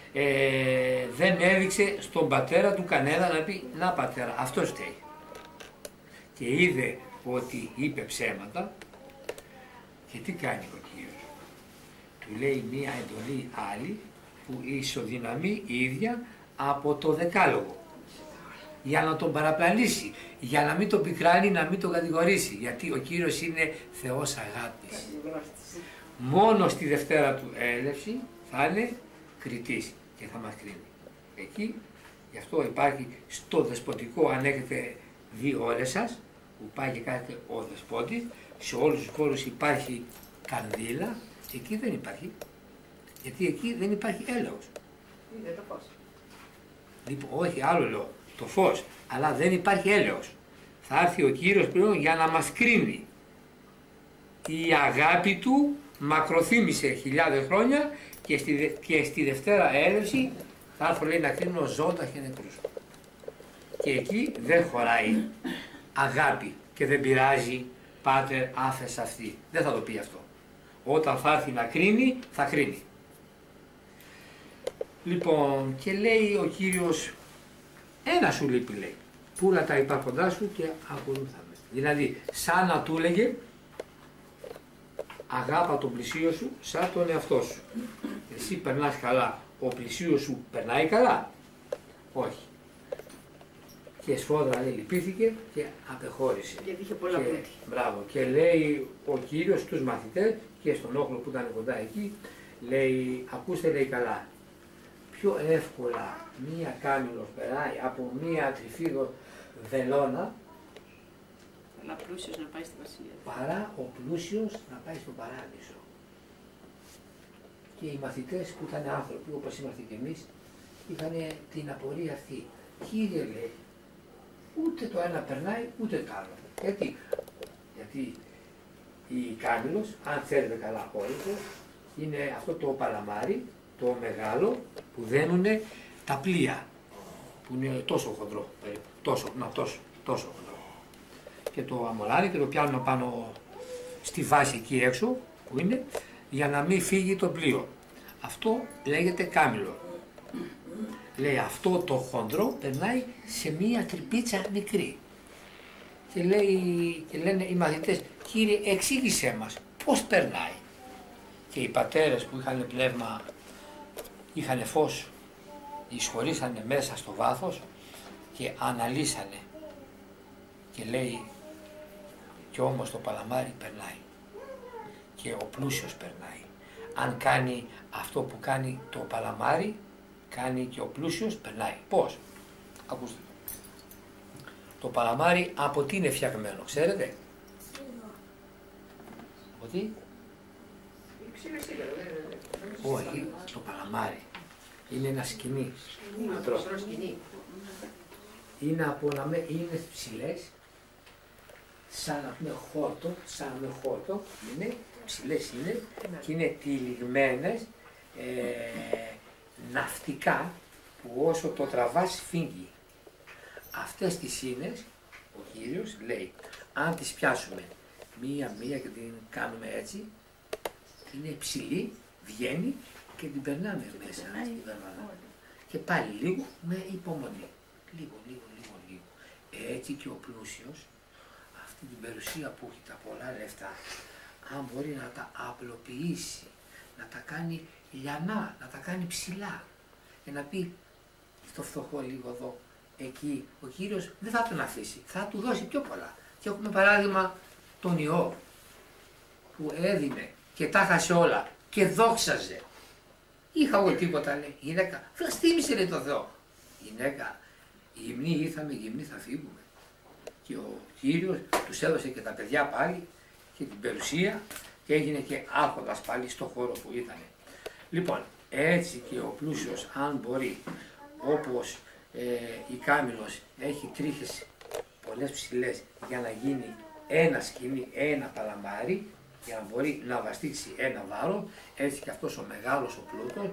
δεν έδειξε στον πατέρα του κανένα να πει «Να πατέρα, αυτό φταίει». Και είδε ότι είπε ψέματα και τι κάνει ο Κύριος. Του λέει μία εντολή άλλη που ισοδυναμεί η ίδια από το Δεκάλογο, για να τον παραπλανήσει, για να μην τον πικράνει, να μην τον κατηγορήσει, γιατί ο Κύριος είναι Θεός αγάπης. Μόνο στη Δευτέρα του έλευση θα είναι κριτής και θα μας κρίνει. Εκεί, γι' αυτό υπάρχει στο δεσποτικό, αν έχετε δει όλες σας, που πάει και κάθεται ο δεσπότης, σε όλους τους χώρους υπάρχει κανδύλα, εκεί δεν υπάρχει. Γιατί εκεί δεν υπάρχει έλεος. Είναι το φως. Λοιπόν, όχι, άλλο λέω, το φως, αλλά δεν υπάρχει έλεος. Θα έρθει ο Κύριος πλέον για να μας κρίνει. Η αγάπη του μακροθύμησε χιλιάδες χρόνια και στη Δευτέρα έλευση θα έρθω, λέει, να κρίνω ζώντας και νεκρούς. Και εκεί δεν χωράει αγάπη και δεν πειράζει πάτερ άφες αυτή. Δεν θα το πει αυτό. Όταν θα έρθει να κρίνει, θα κρίνει. Λοιπόν, και λέει ο Κύριος, ένα σου λείπει, λέει, πούλα τα υπάρχοντά σου και ακολούθαμε. Δηλαδή, σαν να του έλεγε, αγάπα τον πλησίο σου σαν τον εαυτό σου. Εσύ περνάς καλά, ο πλησίος σου περνάει καλά. Όχι. Και σφόδρα, λέει, λυπήθηκε και απεχώρησε. Γιατί είχε πολλά πλούτη. Μπράβο. Και λέει ο Κύριος στους μαθητές και στον όχλο που ήταν κοντά εκεί, λέει, ακούστε, λέει, καλά. Πιο εύκολα μία κάμιλος περάει από μία τριφύδο βελόνα, Αλλά πλούσιος να πάει στη βασιλεία. παρά ο πλούσιος να πάει στον παράδεισο. Και οι μαθητές που ήταν άνθρωποι, όπως είμαστε και εμείς, είχαν την απορία αυτή. Κύριε, λέει, ούτε το ένα περνάει, ούτε το άλλο. Γιατί η κάμιλος, αν θέλετε καλά όλες, είναι αυτό το παλαμάρι, το μεγάλο, που δένουνε τα πλοία, που είναι τόσο χοντρό, περίπου, τόσο χοντρό. Και το αμολάρι και το πιάνουν πάνω στη βάση εκεί έξω, που είναι, για να μην φύγει το πλοίο. Αυτό λέγεται κάμιλο. Λέει, αυτό το χοντρό περνάει σε μία τρυπίτσα μικρή. Και λένε οι μαθητές, Κύριε, εξήγησέ μας, πώς περνάει. Και οι πατέρες που είχαν πνεύμα, είχαν φως, εισχωρήσανε μέσα στο βάθος και αναλύσανε. Και λέει, κι όμως το παλαμάρι περνάει και ο πλούσιος περνάει. Αν κάνει αυτό που κάνει το παλαμάρι, κάνει και ο πλούσιος, περνάει. Πώς? Ακούστε. Το παλαμάρι από τι είναι φτιαγμένο, ξέρετε? Από τι? Όχι, το παλαμάρι. Είναι ένα σκηνή. Είναι ψηλές, σαν να πούμε χόρτο, είναι ψηλές είναι και είναι τυλιγμένες ναυτικά που όσο το τραβάς φύγει. Αυτές τις σύνες ο Κύριος λέει, αν τις πιάσουμε μία-μία και την κάνουμε έτσι, είναι ψηλή, βγαίνει και την περνάμε μέσα στην περβάδα. Και πάλι λίγο με υπομονή. Λίγο. Έτσι και ο πλούσιος, αυτή την περιουσία που έχει, τα πολλά λεφτά, αν μπορεί να τα απλοποιήσει, να τα κάνει λιανά, να τα κάνει ψηλά και να πει στο φτωχό λίγο εδώ, εκεί, ο Κύριος δεν θα τον αφήσει, θα του δώσει πιο πολλά. Και έχουμε παράδειγμα τον Ιώβ που έδινε και τα χάσε όλα και δόξαζε. Είχα εγώ τίποτα, λέει, γυναίκα, βλαστήμησε, λέει, το Θεό. Γυναίκα, γυμνή ήρθαμε, γυμνή θα φύγουμε. Και ο Κύριος τους έδωσε και τα παιδιά πάλι και την περιουσία και έγινε και άρχοντας πάλι στο χώρο που ήταν. Λοιπόν, έτσι και ο πλούσιος, αν μπορεί, όπως η κάμιλος έχει τρίχες πολλές ψηλές για να γίνει ένα σκηνή, ένα παλαμάρι, για να μπορεί να βαστίξει ένα βάρο, έτσι και αυτός ο μεγάλος ο πλούτος,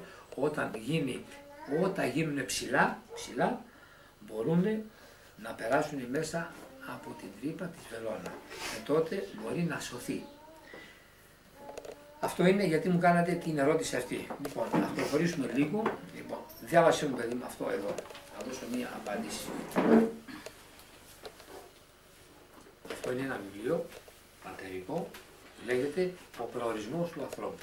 όταν γίνουν ψηλά, μπορούν να περάσουν μέσα από την τρύπα της βελόνα και τότε μπορεί να σωθεί. Αυτό είναι γιατί μου κάνατε την ερώτηση αυτή. Λοιπόν, να προχωρήσουμε λίγο. Λοιπόν, διάβασε μου παιδί με αυτό εδώ, θα δώσω μία απάντηση. Αυτό είναι ένα βιβλίο πατερικό, λέγεται «Ο προορισμός του ανθρώπου».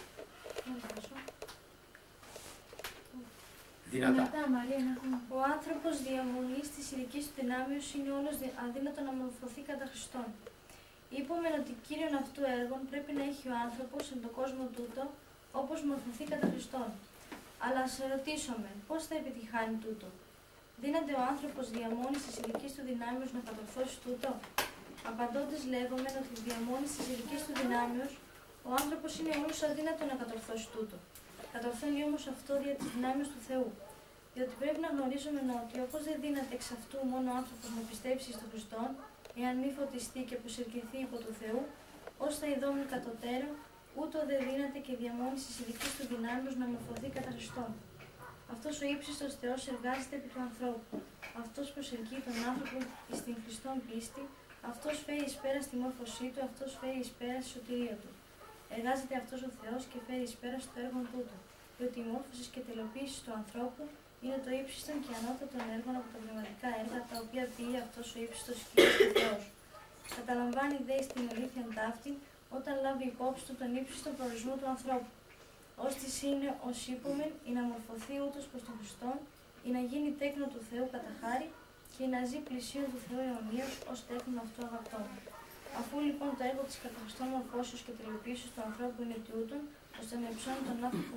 Δυνατά. Ο άνθρωπος διαμονής της ειδικής του δυνάμεως είναι όλος αδύνατο να μορφωθεί κατά Χριστόν. Είπομεν ότι κύριον αυτού έργων πρέπει να έχει ο άνθρωπος εν το κόσμο τούτο, όπως μορφωθεί κατά Χριστόν. Αλλά σε ρωτήσαμε, πώς θα επιτυχάνει τούτο. Δύναται ο άνθρωπος διαμόνης της ειδικής του δυνάμεως να κατορθώσει τούτο. Απαντώντας λέγομεν ότι τη διαμόνης της ειδικής του δυνάμεως, ο άνθρωπος είναι όλος αδύνατο να κατορθώσει τούτο. Κατορθώνει όμως αυτό δια της δυνάμεως του Θεού. Διότι πρέπει να γνωρίζουμε ότι όπως δεν δύναται εξ αυτού μόνο ο άνθρωπος να πιστέψει στον Χριστόν, εάν μη φωτιστεί και προσελκυθεί υπό του Θεού, ως θα ειδόμουν κατωτέρω, ούτω δεν δύναται και διαμόνης της ειδικής του δυνάμεως να μορφωθεί κατά Χριστόν. Αυτός ο ύψιστος Θεός εργάζεται επί του ανθρώπου. Αυτός προσελκύει τον άνθρωπο στην Χριστόν πίστη, αυτός φέρει εις πέρα στη μόρφωσή του, αυτός φέρει εις πέρα στη σωτηρία του. Εργάζεται αυτός ο Θεός και φέρει εις πέρα στο έργο τούτο, διότι η μόρφωση και τελειοποίηση του ανθρώπου είναι το ύψιστον και ανώτατον έργων από τα πνευματικά έργα, τα οποία ποιεί αυτός ο ύψιστος Κύριος και Θεός. Καταλαμβάνει δε στην αλήθεια ταύτη, όταν λάβει υπόψη του τον ύψιστο προορισμό του ανθρώπου. Ώστις είναι ως είπομεν, ή να μορφωθεί ούτως προς τον Χριστόν, ή να γίνει τέκνο του Θεού κατά χάρη, και να ζει πλησίον του Θεού αιωνίας ως τέκνο αυτού αγαθόν. Αφού λοιπόν το έργο της κατά Χριστόν μορφώσεως και τελειοποίησης του ανθρώπου είναι τούτον, ώστε να υψώνει τον άνθρωπο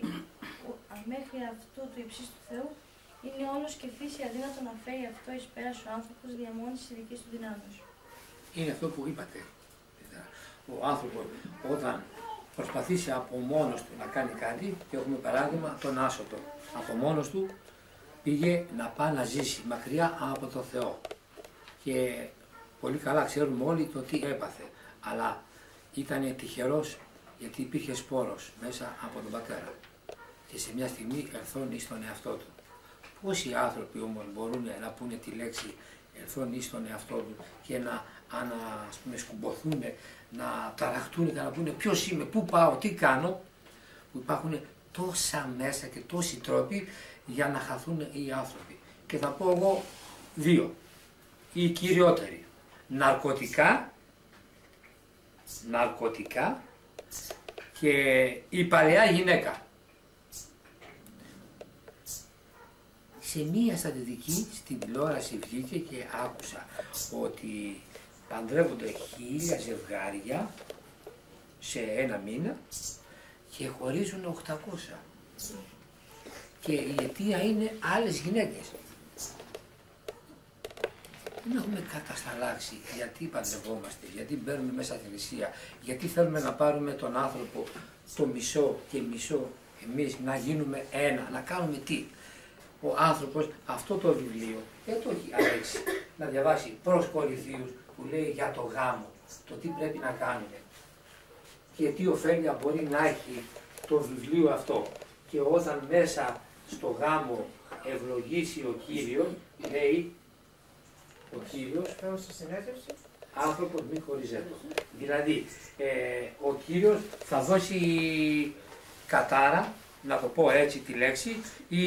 μέχρι αυτού του υψίστου Θεού, είναι όλος και φύση αδύνατο να φέρει αυτό εις πέρας ο άνθρωπος διαμόνης της ειδικής του δυνάμεως. Είναι αυτό που είπατε. Ο άνθρωπος όταν προσπαθήσει από μόνος του να κάνει κάτι, και έχουμε παράδειγμα τον Άσωτο. Από μόνος του πήγε να πάει να ζήσει μακριά από το Θεό. Και πολύ καλά ξέρουμε όλοι το τι έπαθε. Αλλά ήταν τυχερός γιατί υπήρχε σπόρος μέσα από τον πατέρα. Και σε μια στιγμή ερθώνει στον εαυτό του. Πόσοι άνθρωποι όμως μπορούν να πούνε τη λέξη ερθώνει στον εαυτό του και να σκουμποθούν, να ταραχτούν και να πούνε ποιος είμαι, πού πάω, τι κάνω, που υπάρχουν τόσα μέσα και τόσοι τρόποι για να χαθούν οι άνθρωποι. Και θα πω εγώ δύο, οι κυριότεροι. Ναρκωτικά και η παλαιά γυναίκα. Σε μία στατιστική στην τηλεόραση βγήκε και άκουσα ότι παντρεύονται 1000 ζευγάρια σε ένα μήνα και χωρίζουν 800. Και η αιτία είναι άλλες γυναίκες. Δεν έχουμε κατασταλάξει γιατί παντρευόμαστε, γιατί μπαίνουμε μέσα στη θυσία, γιατί θέλουμε να πάρουμε τον άνθρωπο το μισό και μισό εμείς να γίνουμε ένα, να κάνουμε τι. Ο άνθρωπος αυτό το βιβλίο δεν το έχει αλέξει να διαβάσει προς Κορινθίους που λέει για το γάμο, το τι πρέπει να κάνουμε και τι ωφέλεια μπορεί να έχει το βιβλίο αυτό. Και όταν μέσα στο γάμο ευλογήσει ο Κύριος, λέει ο Κύριος, άνθρωπος μη χωριζέτο. Δηλαδή, ο Κύριος θα δώσει κατάρα, να το πω έτσι τη λέξη,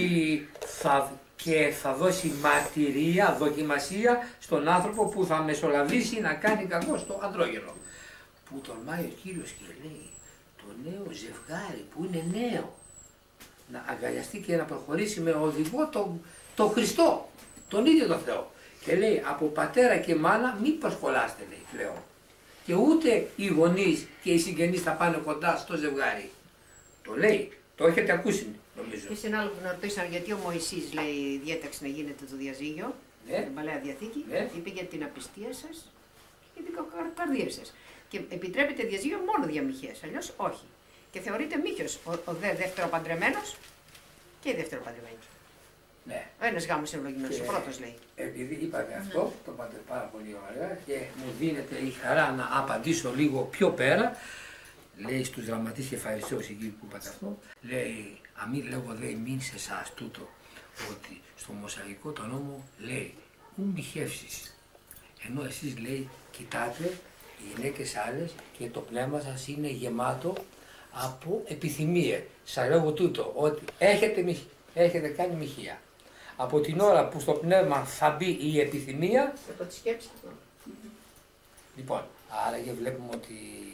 και θα δώσει μαρτυρία, δοκιμασία στον άνθρωπο που θα μεσολαβήσει να κάνει κακό στο αντρόγενο. Που τολμάει ο Κύριος και λέει, το νέο ζευγάρι που είναι νέο, να αγκαλιαστεί και να προχωρήσει με οδηγό τον Χριστό, τον ίδιο τον Θεό. Και λέει, από πατέρα και μάνα μη προσχολάστε, λέει πλέον. Και ούτε οι γονείς και οι συγγενείς θα πάνε κοντά στο ζευγάρι. Το λέει, το έχετε ακούσει νομίζω. Και σε ένα άλλο που να ρωτήσαν γιατί ο Μωυσής λέει διέταξε να γίνεται το διαζύγιο, στην Παλαιά Διαθήκη, είπε για την απιστία σας και την καρδία σας. Και επιτρέπεται διαζύγιο μόνο για μοιχές, αλλιώς όχι. Και θεωρείται μύχιος ο δεύτεροπαντρεμένος και η δευτεροπαντρεμένη. Ναι. Ο ένας γάμος είναι ευλογημένος, ο πρώτος λέει. Επειδή είπατε αυτό, το είπατε πάρα πολύ ωραία και μου δίνεται η χαρά να απαντήσω λίγο πιο πέρα, λέει στους γραμματείς και φαρισαίους εκεί που είπατε αυτό, λέει, αμή λέγω λέει μην σε εσάς τούτο, ότι στο Μωσαϊκό το νόμο λέει ου μοιχεύσεις, ενώ εσείς λέει κοιτάτε οι γυναίκες άλλες και το πνεύμα σας είναι γεμάτο από επιθυμίες. Σας λέγω τούτο, ότι έχετε έχετε κάνει μοιχεία. Από την ώρα που στο πνεύμα θα μπει η επιθυμία, Από τη σκέψη. λοιπόν, άρα και βλέπουμε ότι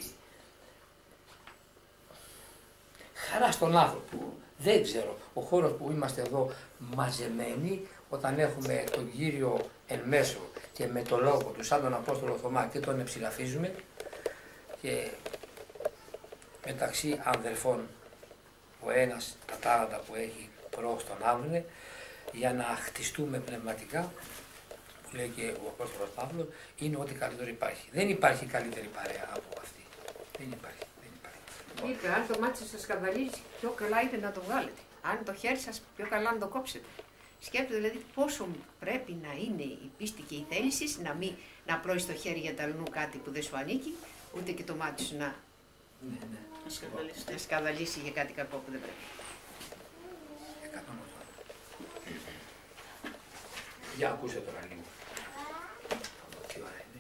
χαρά στον άνθρωπο, δεν ξέρω, ο χώρος που είμαστε εδώ μαζεμένοι, όταν έχουμε τον Κύριο εν μέσω και με το λόγο του, σαν τον Απόστολο Θωμά και τον εψηλαφίζουμε, και μεταξύ αδελφών, ο ένας τα τάλαντα που έχει προς τον άλλον, για να χτιστούμε πνευματικά, που λέει και ο Απόστολος Παύλος, είναι ό,τι καλύτερο υπάρχει. Δεν υπάρχει καλύτερη παρέα από αυτή. Δεν υπάρχει. Είπε, αν το μάτι σας σκανδαλίζει, πιο καλά είναι να το βγάλετε. Αν το χέρι σας, πιο καλά να το κόψετε. Σκέφτεται δηλαδή πόσο πρέπει να είναι η πίστη και η θέληση να πλώσει το χέρι για τα αλλού κάτι που δεν σου ανήκει, ούτε και το μάτι σου να σκανδαλίσει για κάτι κακό που δεν πρέπει. Για ακούσε τώρα λίγο. Τι ώρα είναι.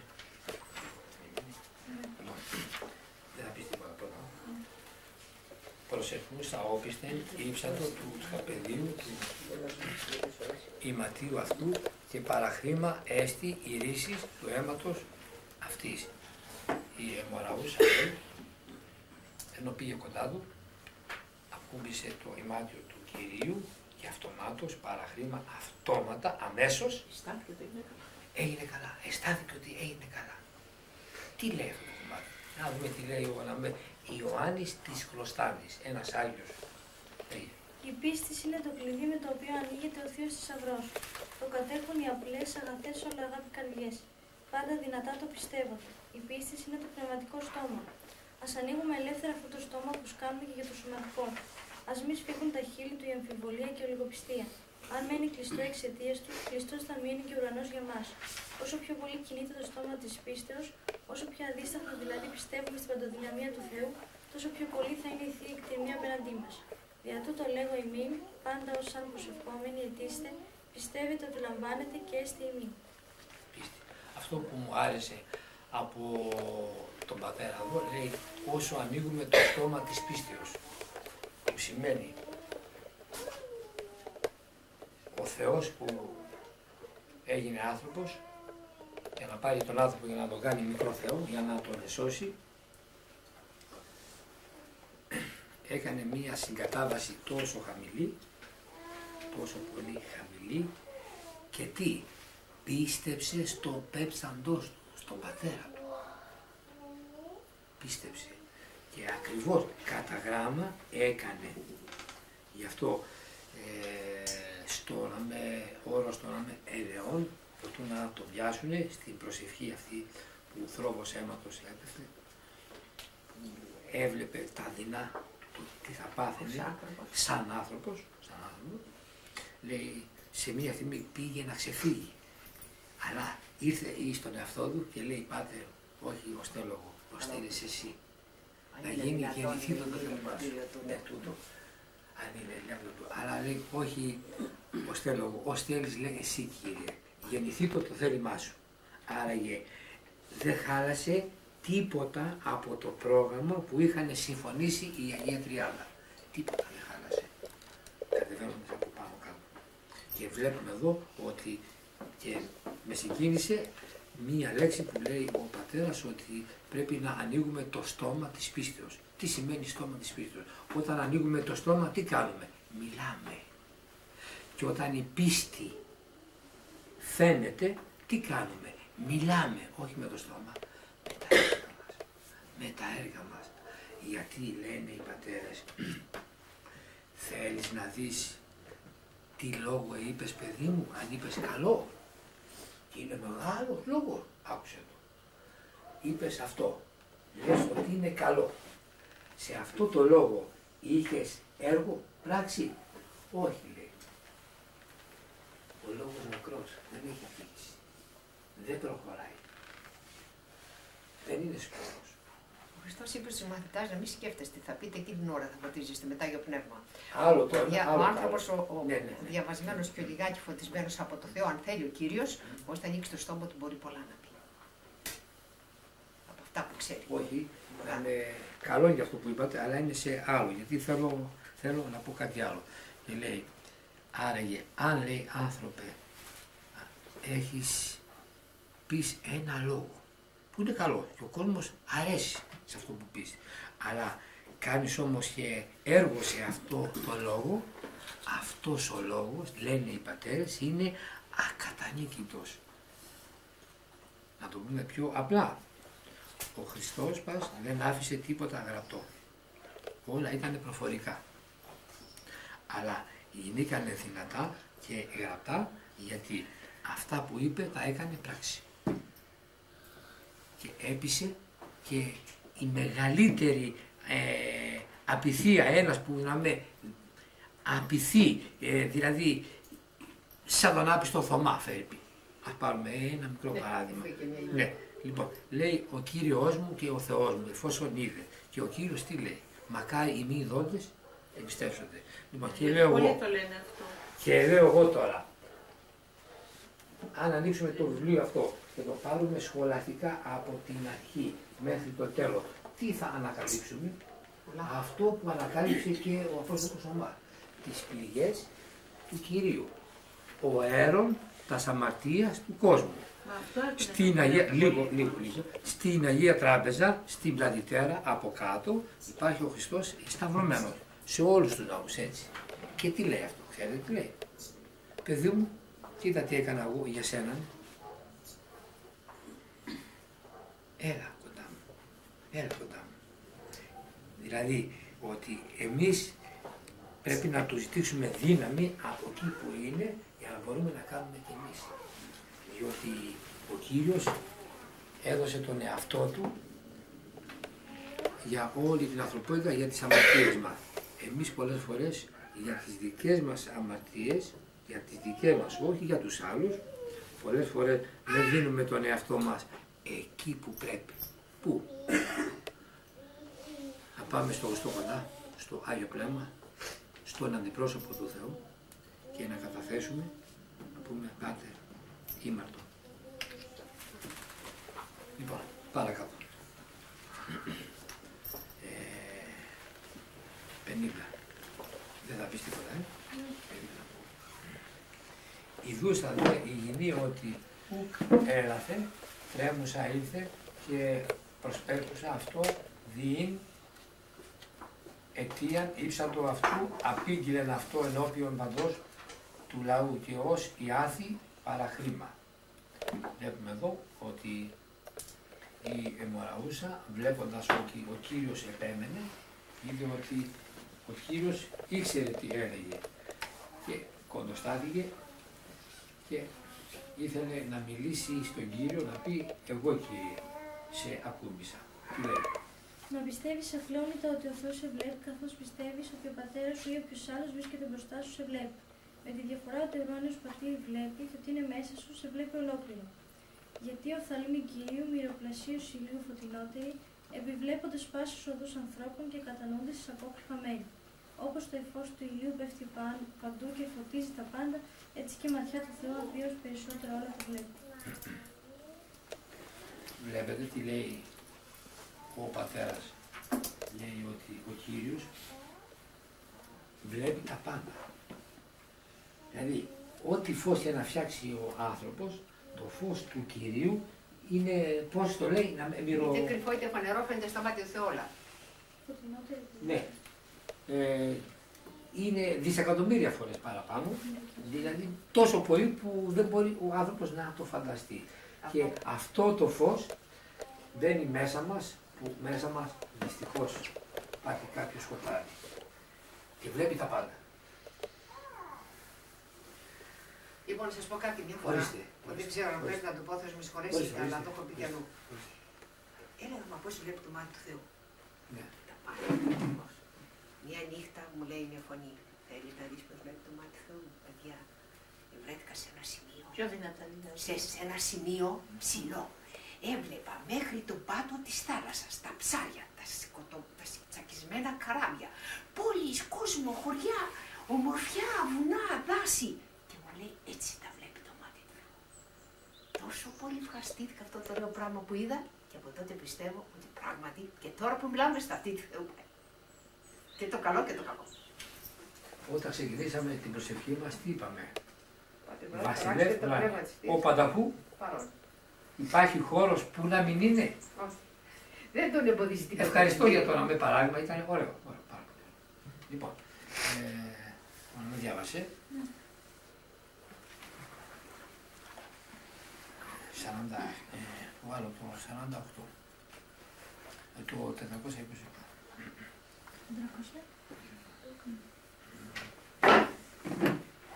Δεν θα πεις τίποτα πρώτα. Προσεχούσα όπισθεν ύψατο του τραπεδίου του ηματίου αυτού και παραχρήμα έστι η ρίση του αίματος αυτής. Η αιμοραούσα ενώ πήγε κοντά του, ακούμπησε το ημάτιο του Κυρίου και αυτομάτως, παραχρήμα, αυτόματα, αμέσως έγινε καλά. Αισθάνθηκε ότι έγινε καλά. Τι λέει αυτό το κομμάτι. Να δούμε τι λέει ο Ιωάννης της Χλωστάνης, ένας Άγιος. Η πίστη είναι το κλειδί με το οποίο ανοίγεται ο Θείος θησαυρός. Το κατέχουν οι απλές, αγαθές, όλα αγάπη καρδιές. Πάντα δυνατά το πιστεύω. Η πίστη είναι το πνευματικό στόμα. Ας ανοίγουμε ελεύθερα αυτό το στόμα που σκάνουμε και για το σωματικό. Ας μη σφίγγουν τα χείλη του η αμφιβολία και η ολιγοπιστία. Αν μένει κλειστό εξαιτίας του, κλειστός θα μείνει και ο ουρανός για μας. Όσο πιο πολύ κινείται το στόμα της πίστεως, όσο πιο αδίσταχτα δηλαδή πιστεύουμε στην παντοδυναμία του Θεού, τόσο πιο πολύ θα είναι η θεία εκτιμία απέναντί μας. Δια τούτο λέγω ημίν, πάντα ως σαν προσευχόμενοι αιτήστε, πιστεύετε ότι λαμβάνετε και έστε ημίν. Αυτό που μου άρεσε από τον πατέρα εδώ λέει όσο ανοίγουμε το στόμα της πίστεως, που σημαίνει ο Θεός που έγινε άνθρωπος για να πάρει τον άνθρωπο για να τον κάνει μικρό Θεό, για να τον εσώσει, έκανε μία συγκατάβαση τόσο χαμηλή, τόσο πολύ χαμηλή, και τι, πίστεψε στο πέψαντός του, στον πατέρα του. Πίστεψε. Και ακριβώς κατά γράμμα έκανε. Γι' αυτό όρος στόναμε ελαιών, προτού να το βιάσουν στην προσευχή αυτή που θρόβος αίματος έπεφτε, που έβλεπε τα δεινά του τι θα πάθαινε σαν άνθρωπος, λέει σε μία στιγμή πήγε να ξεφύγει, αλλά ήρθε στον εαυτό του και λέει πάτερ, όχι ως τέλογο, ως θέλεις εσύ. Να γίνει γεννηθεί το θέλημά σου. Ναι, τούτο. Αν είναι λεπτό του. Αλλά λέει όχι ως τέλογο, ως θέλεις λέει εσύ Κύριε. Γεννηθεί το θέλημά σου. Άραγε δεν χάλασε τίποτα από το πρόγραμμα που είχαν συμφωνήσει η Αγία Τριάδα. Τίποτα δεν χάλασε. Κατεβαίνοντας από πάνω κάτω. Και βλέπουμε εδώ ότι και με συγκίνησε μία λέξη που λέει ο πατέρας ότι πρέπει να ανοίγουμε το στόμα της πίστεως. Τι σημαίνει στόμα της πίστεως? Όταν ανοίγουμε το στόμα τι κάνουμε? Μιλάμε. Και όταν η πίστη φαίνεται τι κάνουμε? Μιλάμε, όχι με το στόμα, με τα έργα μας. Με τα έργα μας. Γιατί λένε οι πατέρες, θέλεις να δεις τι λόγο είπες παιδί μου, αν είπες καλό? Και είναι μεγάλος λόγος, άκουσε το. Είπες αυτό, λες ότι είναι καλό. Σε αυτό το λόγο είχες έργο, πράξη? Όχι λέει. Ο λόγος νεκρός δεν έχει πήξει. Δεν προχωράει. Δεν είναι σκοπός. Ο Χριστός είπε στους μαθητάς να μην σκέφτεστε, θα πείτε εκείνη την ώρα, θα ποτίζεστε μετά για πνεύμα. Άλλο τώρα. Ο άνθρωπος, ο διαβασμένος και ο λιγάκι φωτισμένος από το Θεό, αν θέλει ο Κύριος, όσο θα ανοίξει το στόμα του μπορεί πολλά να πει. Από αυτά που ξέρει. Όχι, είναι καλό για αυτό που είπατε, αλλά είναι σε άλλο, γιατί θέλω να πω κάτι άλλο. Και λέει, Άραγε, αν λέει άνθρωπε, έχεις πεις ένα λόγο που είναι καλό και ο κόσμος αρέσει σε αυτό που πεις, αλλά κάνεις όμως και έργο σε αυτό το λόγο, αυτός ο λόγος, λένε οι πατέρες, είναι ακατανίκητος. Να το πούμε πιο απλά, ο Χριστός μας δεν άφησε τίποτα γραπτό, όλα ήταν προφορικά, αλλά γινήκανε δυνατά και γραπτά, γιατί αυτά που είπε τα έκανε πράξη. Και έπεισε και η μεγαλύτερη απειθία, ένας που να με απειθεί, δηλαδή σαν τον άπιστο Θωμά φέρει. Ας πάρουμε ένα μικρό παράδειγμα. Ναι. Λοιπόν, λέει ο Κύριος μου και ο Θεός μου, εφόσον είδε. Και ο Κύριος τι λέει, μακάρι οι μη δόντες εμπιστεύσονται. Λοιπόν, και λέω Πολλοί εγώ, το λένε αυτό. και λέω εγώ τώρα, αν ανοίξουμε το βιβλίο αυτό και το πάρουμε σχολαστικά από την αρχή μέχρι το τέλος, τι θα ανακαλύψουμε? Αυτό που ανακάλυψε και ο Απόστολος Θωμάς, τις πληγές του Κυρίου, ο αέρον τας αμαρτίας του κόσμου. Στην Αγία, λίγο, στην Αγία Τράπεζα, στην Πλατητέρα, από κάτω, υπάρχει ο Χριστός σταυρωμένος, σε όλους τους ναούς, έτσι. Και τι λέει αυτό, ξέρετε τι λέει? Παιδί μου, κοίτα τι έκανα εγώ για σένα. Έλα κοντά μου, έλα κοντά μου. Δηλαδή, ότι εμείς πρέπει να του ζητήσουμε δύναμη από εκεί που είναι, για να μπορούμε να κάνουμε κι εμείς. Διότι ο Κύριος έδωσε τον εαυτό του για όλη την ανθρωπότητα, για τις αμαρτίες μας. Εμείς πολλές φορές για τις δικές μας αμαρτίες, για τις δικές μας, όχι για τους άλλους, πολλές φορές δεν δίνουμε τον εαυτό μας εκεί που πρέπει. Πού? Να πάμε στο κοντά, στο Άγιο Πνεύμα, στον αντιπρόσωπο του Θεού και να καταθέσουμε, να πούμε Πάτερ, ήμαρτο. Λοιπόν, παρακάτω. 50. Δεν θα πεις τίποτα, 50. Ιδούσα δε η γυνή ότι ουκ έλαθε, τρέμουσα ήλθε και προσπέρχουσα αυτό διήν αιτίαν ύψατο αυτού, απήγγειλεν αυτό ενώπιον παντός του λαού και ως η άθη παραχρήμα. Βλέπουμε εδώ ότι η αιμοραούσα, βλέποντας ότι ο Κύριος επέμενε, είδε ότι ο Κύριος ήξερε τι έλεγε και κοντοστάθηκε και ήθελε να μιλήσει στον Κύριο, να πει εγώ Κύριε, σε ακούμπησα. Τι λέει? Να πιστεύεις αφλόνητα ότι ο Θεός σε βλέπει, καθώς πιστεύεις ότι ο πατέρας σου ή όποιος άλλος βρίσκεται μπροστά σου σε βλέπει. Με τη διαφορά ότι ο ουράνιος πατήρ βλέπει και ότι είναι μέσα σου, σε βλέπει ολόκληρο. Γιατί οφθαλμοί Κυρίου, μοιροπλασίους ηλίου φωτεινότεροι, επιβλέπονται πάσους οδούς ανθρώπων και κατανοούνται στις απόκρυφα μέρη. Όπως το φως του ηλίου πέφτει παντού και φωτίζει τα πάντα, έτσι και η ματιά του Θεού απείως περισσότερο όλα τα βλέπει. Βλέπετε τι λέει ο πατέρας? Λέει ότι ο Κύριος βλέπει τα πάντα. Δηλαδή, ό,τι φως και να φτιάξει ο άνθρωπος, το φως του Κυρίου είναι, πώς το λέει, να μυρο... Είτε κρυφό είτε φανερό, φαίνεται στα μάτια του Θεού όλα. Ναι. Είναι δισεκατομμύρια φορές παραπάνω, δηλαδή τόσο πολύ που δεν μπορεί ο άνθρωπος να το φανταστεί. Και αυτό το φως μπαίνει μέσα μας, που μέσα μας δυστυχώς υπάρχει κάποιο σκοτάδι και βλέπει τα πάντα. Λοιπόν, να σας πω κάτι μια φορά. Δεν ξέρω αν πρέπει να το πω, θα με συγχωρέσετε, αλλά το έχω πει κι αλλού. Έλεγα, μα πώς βλέπει το μάτι του Θεού. Ναι. Τα πάντα. Μια νύχτα μου λέει μια φωνή. Θέλει να δεις πώς βλέπει το μάτι του Θεού. Παιδιά, βρέθηκα σε ένα σημείο. Πιο δυνατά δηλαδή. Σε ένα σημείο ψηλό. Έβλεπα μέχρι τον πάτο της θάλασσας, τα ψάρια, τα τσακισμένα καράβια, πόλεις, κόσμο, χωριά, ομορφιά, βουνά, δάση. Και μου λέει, έτσι τα βλέπει το μάτι του. Τόσο πολύ ευχαριστήθηκα αυτό το ωραίο πράγμα που είδα και από τότε πιστεύω ότι πράγματι και τώρα που μιλάμε στα αυτή τη Θεού. Και το καλό και το κακό. όταν ξεκινήσαμε την προσευχή μας, τι είπαμε? Πάτε, Βασιλεύ, το πνεύμα της ο πανταχού, παρόν. υπάρχει χώρος που να μην είναι. Όχι. Δεν τον εμποδίζει τίποτα. Ευχαριστώ για το να με παράδειγμα, ήταν ωραίο. Πάρα πολύ. Λοιπόν, να με διάβασε. 40, βάλω το 48. Το 427. 400.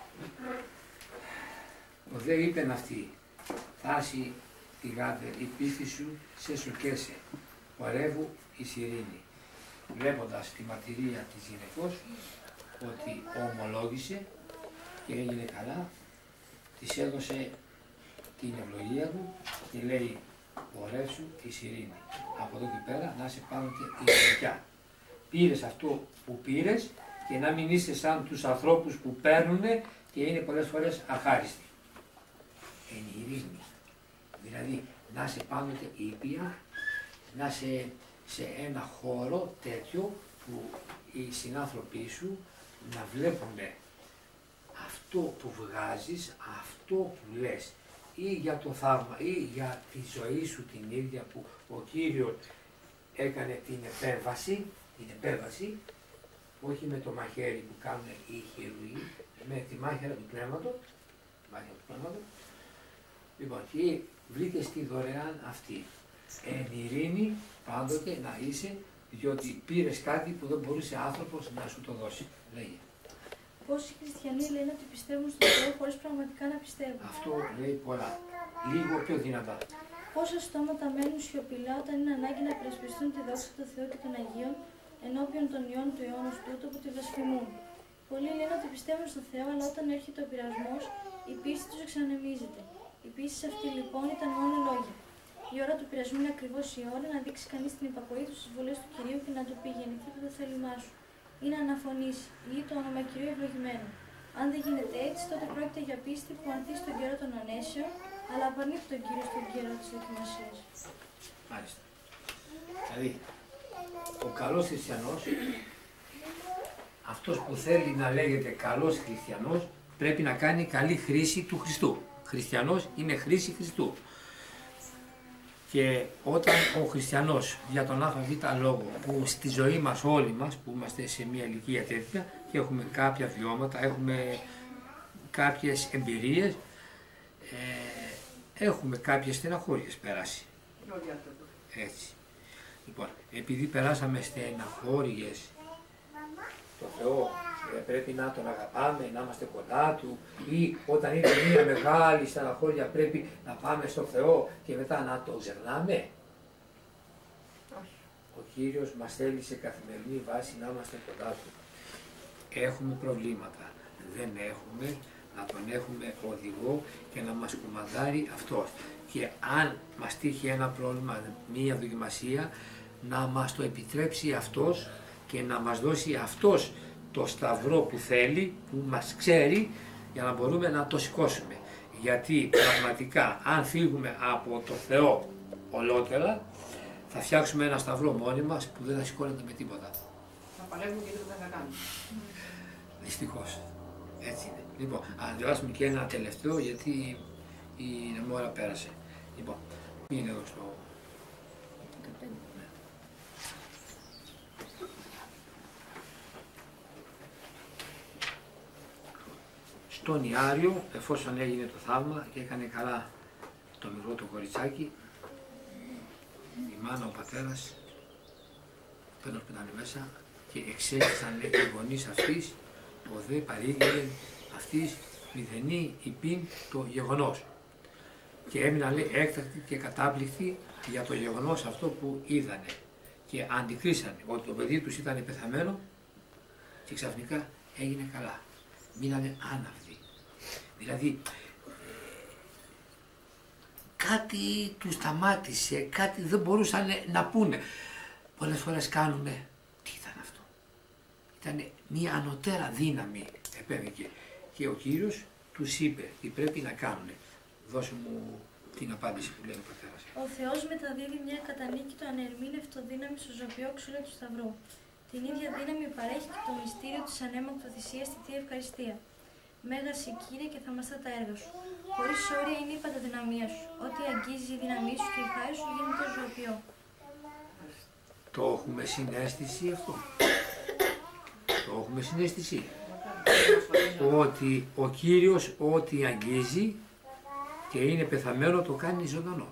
Ο δε είπεν αυτή, θάση τη γάτε η πίστη σου σε σοκέσε, χορεύου εις ειρήνη. Βλέποντας τη μαρτυρία της γυναικός ότι ομολόγησε και έγινε καλά, της έδωσε την ευλογία του και λέει χορεύσου εις ειρήνη. Από εδώ και πέρα να σε πάντοτε η γλυκιά. Πήρες αυτό που πήρες και να μην είσαι σαν τους ανθρώπους που παίρνουν και είναι πολλές φορές αχάριστοι. Εν ειρήνη. Δηλαδή να είσαι πάντοτε ήπια, να είσαι σε ένα χώρο τέτοιο που οι συνάνθρωποι σου να βλέπουν αυτό που βγάζεις, αυτό που λες ή για το θαύμα ή για τη ζωή σου την ίδια που ο Κύριος έκανε την επέμβαση, όχι με το μαχαίρι που κάνουν οι χειρουργοί, με τη μάχαιρα του πνεύματος, λοιπόν, και βρήκε τη δωρεάν αυτή. Εν ειρήνη πάντοτε να είσαι, διότι πήρες κάτι που δεν μπορούσε άνθρωπος να σου το δώσει. Λέγε. Πόσοι χριστιανοί λένε ότι πιστεύουν στον Θεό χωρίς πραγματικά να πιστεύουν? Αυτό λέει πολλά. Λίγο πιο δυνατά. Πόσα στόματα μένουν σιωπηλά όταν είναι ανάγκη να περασπιστούν τη δόξα του Θεού και των Αγίων ενώπιον των ιών του αιώνος τούτου που τη βλασφημούν? Πολλοί λένε ότι πιστεύουν στον Θεό, αλλά όταν έρχεται ο πειρασμός, η πίστη τους εξανεμίζεται. Η πίστη αυτή λοιπόν ήταν μόνο λόγια. Η ώρα του πειρασμού είναι ακριβώς η ώρα να δείξει κανείς την υπακοή του στις βουλές του Κυρίου και να του πει γεννηθεί το θέλημά σου. Ή να αναφωνήσει, ή το όνομα Κυρίου ευλογημένο. Αν δεν γίνεται έτσι, τότε πρόκειται για πίστη που ανθεί στον καιρό των ανέσεων, αλλά απαρνείται τον Κύριο στον καιρό της δοκιμασίας. Μάλιστα. Δηλαδή, ο καλός χριστιανός, αυτός που θέλει να λέγεται καλός χριστιανός, πρέπει να κάνει καλή χρήση του Χριστού. Χριστιανός είναι χρήση Χριστού. Και όταν ο χριστιανός για τον ΑΒ λόγο που στη ζωή μας όλοι μας που είμαστε σε μια ηλικία τέτοια και έχουμε κάποια βιώματα, έχουμε κάποιες εμπειρίες, έχουμε κάποιες στεναχώριες περάσει. Έτσι. Λοιπόν, επειδή περάσαμε στεναχώριες, το Θεό πρέπει να τον αγαπάμε, να είμαστε κοντά Του ή όταν είναι μια μεγάλη στεναχώρια πρέπει να πάμε στο Θεό και μετά να το ξερνάμε. Ο Κύριος μας θέλει σε καθημερινή βάση να είμαστε κοντά Του. Έχουμε προβλήματα, δεν έχουμε, να τον έχουμε οδηγό και να μας κουμαντάρει Αυτός. Και αν μας τύχει ένα πρόβλημα, μία δοκιμασία, να μας το επιτρέψει Αυτός και να μας δώσει Αυτός το σταυρό που θέλει, που μας ξέρει, για να μπορούμε να το σηκώσουμε. Γιατί πραγματικά αν φύγουμε από το Θεό ολότερα, θα φτιάξουμε ένα σταυρό μόνοι μας που δεν θα σηκώνεται με τίποτα. Θα παλεύουμε και δεν θα κάνουμε. Δυστυχώς. Έτσι είναι. Λοιπόν, αν διαβάσουμε και ένα τελευταίο, γιατί η ώρα πέρασε. Λοιπόν, είναι εδώ στο... Στον Ιάριο, εφόσον έγινε το θαύμα και έκανε καλά το μικρό το κοριτσάκι, η μάνα, ο πατέρας, ο πένος που ήταν μέσα και εξέστησαν λέει οι γονείς αυτής, ο δε παρήγγειλε αυτής μηδενή υπήν το γεγονός. Και έμειναν λέει έκτακτοι και κατάπληκτοι για το γεγονός αυτό που είδανε. Και αντικρίσανε ότι το παιδί τους ήταν πεθαμένο και ξαφνικά έγινε καλά. Μείνανε άναυδοι. Δηλαδή, κάτι τους σταμάτησε, κάτι δεν μπορούσαν να πούνε. Πολλές φορές κάνουμε, τι ήταν αυτό. Ήταν μια ανωτέρα δύναμη επέβηκε. Και ο Κύριος τους είπε τι πρέπει να κάνουν. Δώσε μου την απάντηση που λέει ο πατέρας. Ο Θεός μεταδίδει μια κατά νίκη το ανερμήνευτο δύναμη στο ζωπιό ξύλο του Σταυρού. Την ίδια δύναμη παρέχει και το μυστήριο της ανέμακτου θυσίας στη Θεία Ευχαριστία. Μέγα σε Κύριε και θαυμαστά τα έργα σου. Χωρίς όρια είναι η παντοδυναμία σου. Ό,τι αγγίζει η δύναμή σου και η χάρη σου γίνεται ζωοποιό. Το έχουμε συναίσθηση αυτό. Το έχουμε συναίσθηση. Ότι ο Κύριος ό,τι αγγίζει και είναι πεθαμένο το κάνει ζωντανό.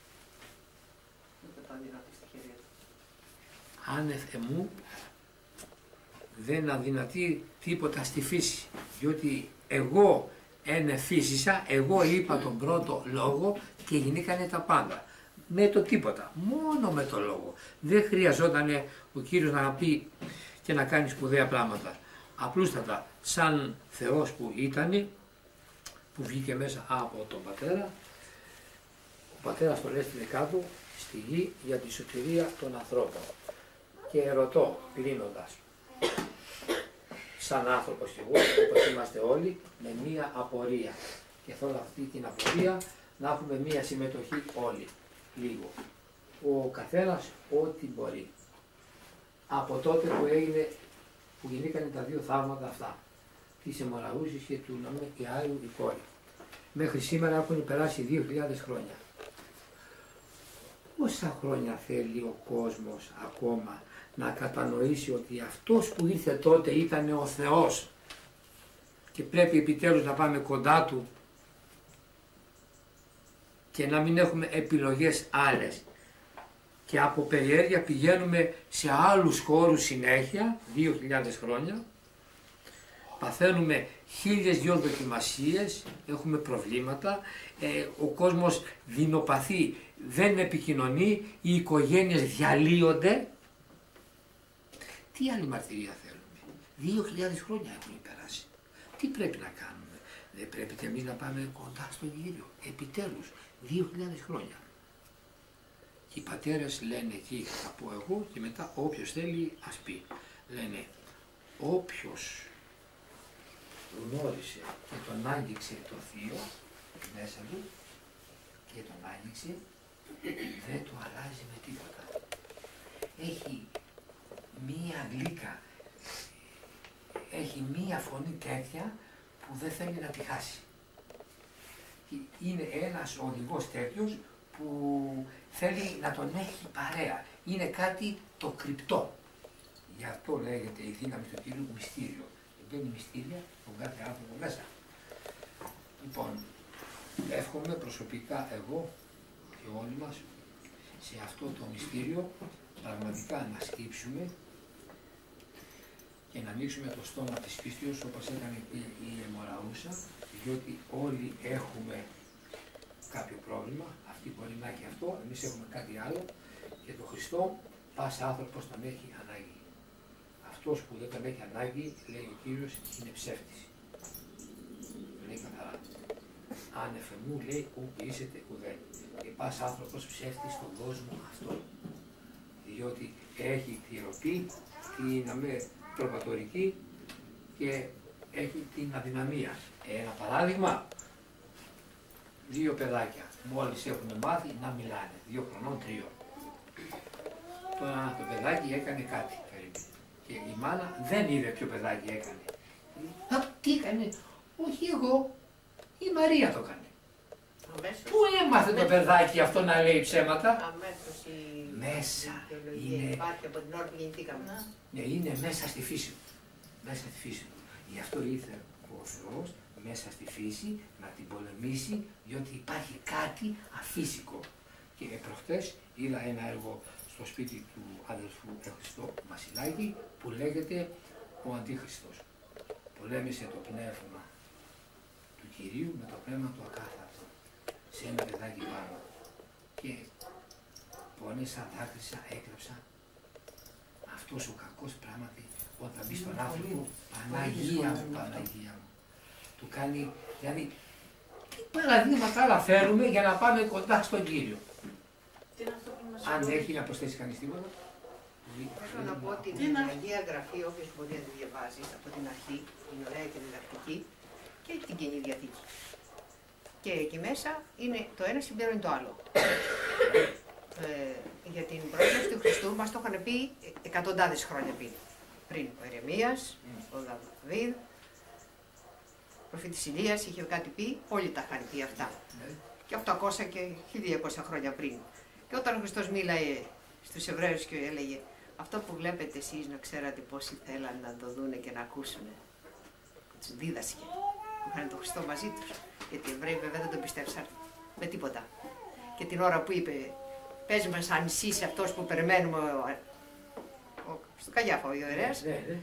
Άνευ εμού δεν αδυνατεί τίποτα στη φύση, διότι εγώ ενεφύσισα, εγώ είπα τον πρώτο λόγο και γινήκανε τα πάντα. Με το τίποτα, μόνο με το λόγο. Δεν χρειαζόταν ο Κύριος να πει και να κάνει σπουδαία πράγματα. Απλούστατα, σαν Θεός που ήταν, που βγήκε μέσα από τον Πατέρα, ο Πατέρας τον έστειλε κάτω στη γη για τη σωτηρία των ανθρώπων. Και ρωτώ, κλείνοντας, σαν άνθρωπος και εγώ, όπως είμαστε όλοι, με μία απορία. Και θέλω αυτή την απορία να έχουμε μία συμμετοχή όλοι, λίγο. Ο καθένας ό,τι μπορεί. Από τότε που γινήκαν τα δύο θαύματα αυτά, της αιμορραγούσης και του Ιάριου η κόρη. Μέχρι σήμερα έχουν περάσει 2.000 χρόνια. Πόσα χρόνια θέλει ο κόσμος ακόμα να κατανοήσει ότι αυτός που ήρθε τότε ήταν ο Θεός και πρέπει επιτέλους να πάμε κοντά Του και να μην έχουμε επιλογές άλλες. Και από περιέργεια πηγαίνουμε σε άλλους χώρους συνέχεια, 2.000 χρόνια, παθαίνουμε 1.002 δοκιμασίες, έχουμε προβλήματα, ο κόσμος δεινοπαθεί, δεν επικοινωνεί, οι οικογένειες διαλύονται. Τι άλλη μαρτυρία θέλουμε? 2.000 χρόνια έχουν περάσει. Τι πρέπει να κάνουμε? Δεν πρέπει και εμείς να πάμε κοντά στον Κύριο, επιτέλους, 2.000 χρόνια. Οι πατέρες λένε εκεί, θα πω εγώ και μετά όποιος θέλει ας πει. Λένε, όποιος γνώρισε και τον άγγιξε το Θείο μέσα του και τον άγγιξε, δεν το αλλάζει με τίποτα. Έχει μία γλύκα, έχει μία φωνή τέτοια που δεν θέλει να τη χάσει. Είναι ένας οδηγός τέτοιος που θέλει να τον έχει παρέα. Είναι κάτι το κρυπτό. Γι' αυτό λέγεται η δύναμη του Κύριου μυστήριο. Μπαίνει μυστήρια τον κάθε άνθρωπο μέσα. Λοιπόν, εύχομαι προσωπικά εγώ και όλοι μας σε αυτό το μυστήριο πραγματικά να σκύψουμε και να ανοίξουμε το στόμα της πίστεως όπως έκανε και η αιμορραούσα, διότι όλοι έχουμε κάποιο πρόβλημα, αυτή μπορεί να έχει αυτό, εμείς έχουμε κάτι άλλο και το Χριστό πας άνθρωπος τον έχει ανάγκη. Αυτός που δεν τον έχει ανάγκη, λέει ο Κύριος, είναι ψεύτης. Λέει καθαρά. Άνευ εμού, λέει, ου ποιήσετε ουδέν. Και πας άνθρωπος ψεύτης στον κόσμο αυτό. Διότι έχει κληροπή, την προπατορική και έχει την αδυναμία. Ένα παράδειγμα, δύο παιδάκια μόλις έχουν μάθει να μιλάνε, 2 χρονών, 3. Τώρα το παιδάκι έκανε κάτι περίπου και η μάνα δεν είδε ποιο παιδάκι έκανε. Τι έκανε? Όχι εγώ, η Μαρία το έκανε. Πού έμαθε το παιδάκι αυτό να λέει ψέματα? Αμέσως μέσα είναι. Υπάρχει από την ώρα που γεννηθήκαμε. Ναι, είναι μέσα στη φύση του. Μέσα στη φύση του. Γι' αυτό ήρθε ο Θεός μέσα στη φύση να την πολεμήσει, διότι υπάρχει κάτι αφύσικο. Και προχτές είδα ένα έργο στο σπίτι του αδελφού Χριστό Βασιλάκη που λέγεται ο Αντίχριστος. Πολέμησε το πνεύμα του Κυρίου με το πνεύμα του ακάθαρτο σε ένα παιδάκι πάνω. Και πόνεσα, δάκρυσα, έκρυψα. Αυτός ο κακός πράγματι όταν μπει στον άνθρωπο, Παναγία μου, Παναγία μου. Του κάνει, δηλαδή, τι παραδείγματα άλλα φέρουμε για να πάμε κοντά στον Κύριο. Αν έχει να προσθέσει κανείς τίποτα. Θέλω να πω ότι την Αγία Γραφή, όποιος μπορεί να τη διαβάζει από την αρχή, είναι ωραία και διδακτική, και την Καινή Διαθήκη. Και εκεί μέσα είναι το ένα συμπληρώνει το άλλο. για την πρόσληψη του Χριστού μας το είχαν πει εκατοντάδες χρόνια πριν. Ο Ερεμίας, ο Δαβίδ, ο προφήτης Ηλίας είχε κάτι πει, όλοι τα είχαν πει αυτά. Και 800 και 1200 χρόνια πριν. Και όταν ο Χριστός μίλαε στους Εβραίους και έλεγε αυτό που βλέπετε εσείς να ξέρατε πόσοι θέλαν να το δούνε και να ακούσουνε. Τους δίδασκε που είχαν τον Χριστό μαζί τους. Γιατί οι Εβραίοι βέβαια δεν τον πιστέψαν με τίποτα. Και την ώρα που είπε πες μας αν εσύ είσαι αυτός που περιμένουμε στο Καγιάφα ο ιερέας,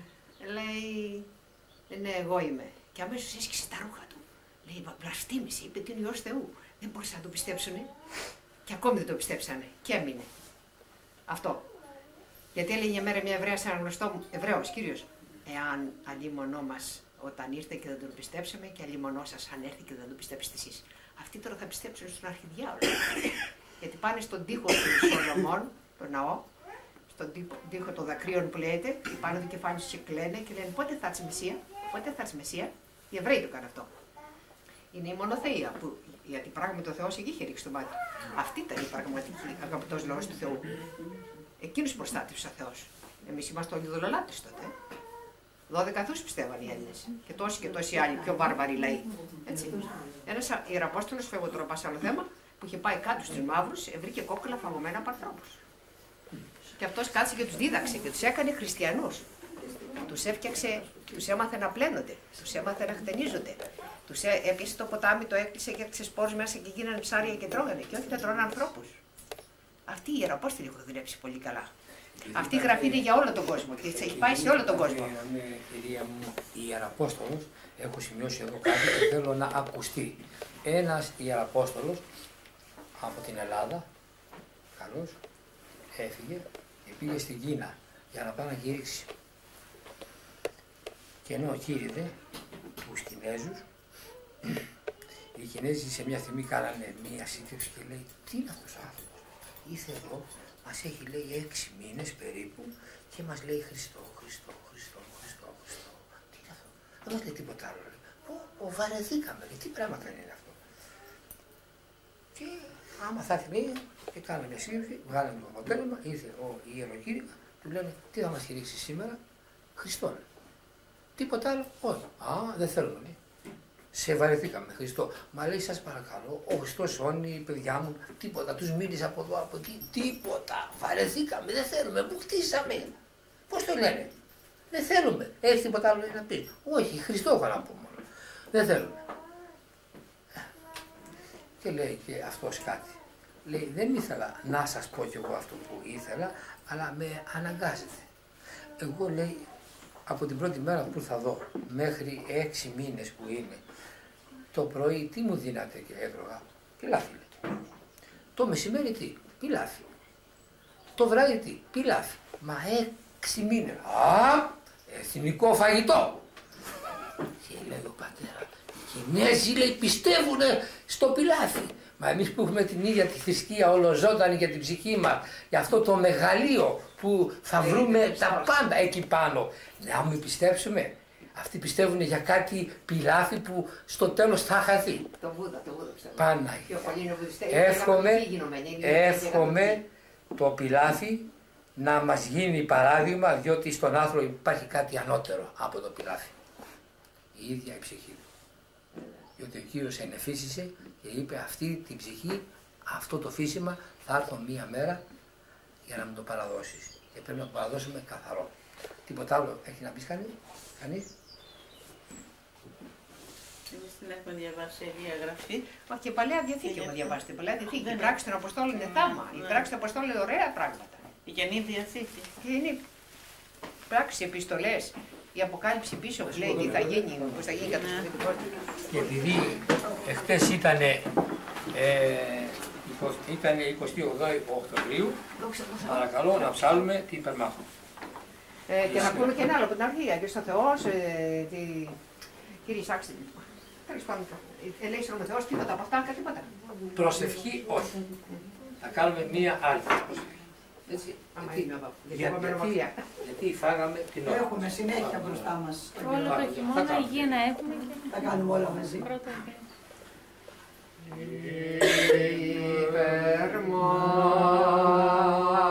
λέει ναι εγώ είμαι. Και αμέσως έσκησε τα ρούχα του. Λέει βλαστήμησε, είπε ότι είναι Υιός Θεού. Δεν μπορούσαν να το πιστέψουνε. Και ακόμη δεν το πιστέψανε. Και έμεινε. Αυτό. Γιατί έλεγε μια μέρα μια Εβραία σε έναν γνωστό μου, Εβραίος κύριος, εάν αλλήμονό μας όταν ήρθε και δεν τον πιστέψαμε και αλλήμονό σας αν έρθει και δεν τον πιστέψετε εσείς. Αυτοί τώρα θα πιστέψουν στον αρχιδιάολο. Γιατί πάνε στον τοίχο του Σολομών, τον ναό, στον τοίχο των δακρύων που λέγεται, και πάνω το κεφάλι τους και κλαίνε και λένε πότε θα έρθει Μεσσία, πότε θα έρθει Μεσσία. Οι Εβραίοι το κάνουν αυτό. Είναι η μονοθεία που γιατί πράγματι ο Θεός εκεί είχε ρίξει το μάτι. Αυτή ήταν η πραγματική αγαπητός λόγος του Θεού. Εκείνους προστάτευσε ο Θεός. Εμείς είμαστε όλοι δολολάτρες τότε. 12 αθώους πιστεύαν οι Έλληνες. Και τόσοι άλλοι πιο βάρβαροι λαοί. Έτσι. Ένας ιεραπόστολος, φεύγω τώρα πάω σε άλλο θέμα, που είχε πάει κάτω στους μαύρους, βρήκε κόκκαλα φαγωμένα από ανθρώπους. Και αυτός κάτσε και τους δίδαξε και τους έκανε χριστιανούς. Τους έφτιαξε, τους έμαθε να πλένονται, τους έμαθε να χτενίζονται. Τους έπιασε το ποτάμι, το έκλεισε και έκλεισε σπόρους μέσα και γίνανε ψάρια και τρώγανε. Και όχι να τρώνε ανθρώπους. Αυτοί οι ιεραπόστολοι έχουν δουλέψει πολύ καλά. Αυτή η γραφή είναι για όλο τον κόσμο και έχει πάει σε όλο τον κόσμο. Κυρία μου, η Ιεραπόστολος, έχω σημειώσει εδώ κάτι και θέλω να ακουστεί. Ένας Ιεραπόστολος από την Ελλάδα, καλός, έφυγε και πήγε στην Κίνα για να πάει να κηρύξει. Και ενώ κήρυτε τους Κινέζους, οι Κινέζοι σε μια στιγμή κάνανε μία σύντευξη και λέει τι είναι αυτός ο άνθρωπος. Ήρθε εδώ, μας έχει λέει 6 μήνες περίπου και μας λέει Χριστό. Τι είναι αυτό. Δεν μας λέει τίποτα άλλο. Βαρεθήκαμε. Τι πράγματα είναι αυτό. Και άμα θα έρθει μία και κάναμε μια σύντευξη, βγάλαμε το αποτέλεσμα, ήρθε ο ιεροκήρυκα, του λένε τι θα μας κηρύξει σήμερα, Χριστό. Τίποτα άλλο, όχι. Δεν θέλουμε. Λέει. Σε βαρεθήκαμε, Χριστό. Μα λέει, σας παρακαλώ, ο Χριστός σώνει, παιδιά μου, τίποτα. Τους μίλησα από εδώ, από εκεί, τίποτα. Βαρεθήκαμε, δεν θέλουμε. Πού χτίσαμε. Πώς το λένε. Δεν θέλουμε. Έχει τίποτα άλλο να πει. Όχι, Χριστό έχω να πω μόνο. Δεν θέλουμε. Και λέει και αυτός κάτι. Λέει, δεν ήθελα να σας πω κι εγώ αυτό που ήθελα, αλλά με αναγκάζεται. Εγώ λέει, από την πρώτη μέρα που ήρθα εδώ, μέχρι 6 μήνες που είμαι, το πρωί τι μου δίνατε και έτρωγα, πιλάφι. Το μεσημέρι τι, πιλάφι. Το βράδυ τι, πιλάφι. Μα 6 μήνες, εθνικό φαγητό. Και λέει ο πατέρα, οι Κινέζοι λέει πιστεύουν στο πιλάφι. Μα εμείς που έχουμε την ίδια τη θρησκεία ολοζώντανη για την ψυχή μας, για αυτό το μεγαλείο που θα βρούμε τα πάντα εκεί πάνω. Να μην πιστέψουμε. Αυτοί πιστεύουν για κάτι πιλάφι που στο τέλος θα χαθεί. Το Βούδα πιστεύω. Παναγία. Εύχομαι το πιλάφι να μας γίνει παράδειγμα, διότι στον άνθρωπο υπάρχει κάτι ανώτερο από το πιλάφι. Η ίδια η ψυχή. Διότι ο Κύριος ενεφύσισε και είπε αυτή την ψυχή, αυτό το φύσιμα θα έρθω μία μέρα για να μου το παραδώσεις. Και πρέπει να το παραδώσουμε καθαρό. Τίποτα άλλο έχει να πεις κανείς. Εμείς την έχουμε διαβάσει η διαγραφή. Όχι, και Παλαιά Διαθήκη έχουμε διαβάσει. Την Παλαιά Διαθήκη. Η πράξη των Αποστόλων είναι θαύμα. Η πράξη των Αποστόλων είναι ωραία πράγματα. Η Καινή Διαθήκη. Και είναι πράξη, επιστολές. Η Αποκάλυψη πίσω που λέει τι θα γίνει, πώς θα γίνει καταστροφή του κόσμου. Και επειδή εχθές ήταν 28 Οκτωβρίου, παρακαλώ να ψάλουμε την Υπερμάχο. Και να πούμε και ένα άλλο από την αρχή, Αγίος ο Θεός, κύριε Σάξη, τέλος πάντων, ελέησον ο Θεός, τίποτα από αυτά, τίποτα. Προσευχή όχι. Θα κάνουμε μία άλλη προσευχή. Έτσι, γιατί φάγαμε την ώρα. Έχουμε συνέχεια μπροστά μας. Όλο το χειμώνα υγεία να έχουμε και Θα κάνουμε όλα μαζί. πρώτα. Υπερμάχο.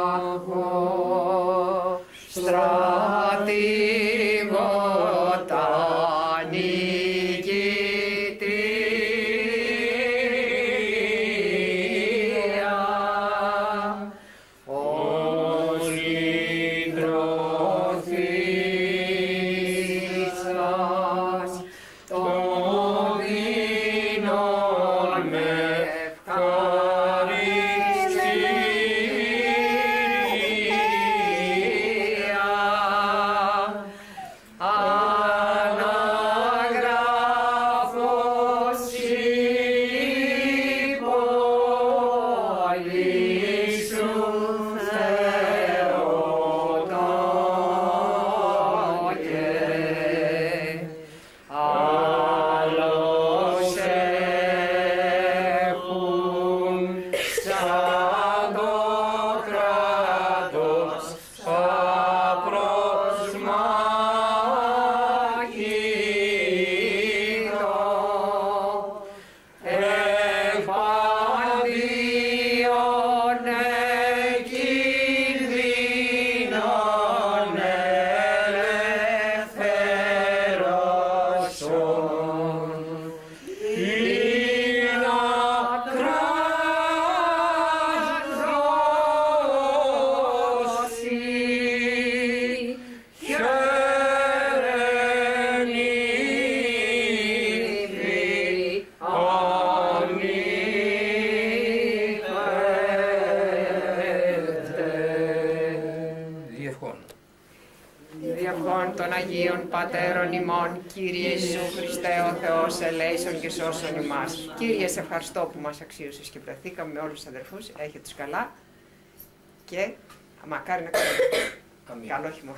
Αγίων Πατέρων ημών, Κύριε Ιησού Χριστέ ο Θεός, ελέησον και σώσον ημάς. Κύριε, σε ευχαριστώ που μας αξίωσες και βρεθήκαμε με όλους τους αδερφούς. Έχετε τους καλά και μακάρι να ξέρετε. Καλό χειμώνα.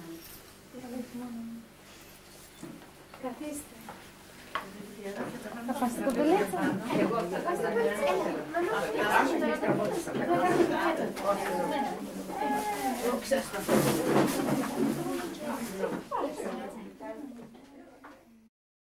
Καθίστε. Θα πας στην κοντολέτσα. Εγώ.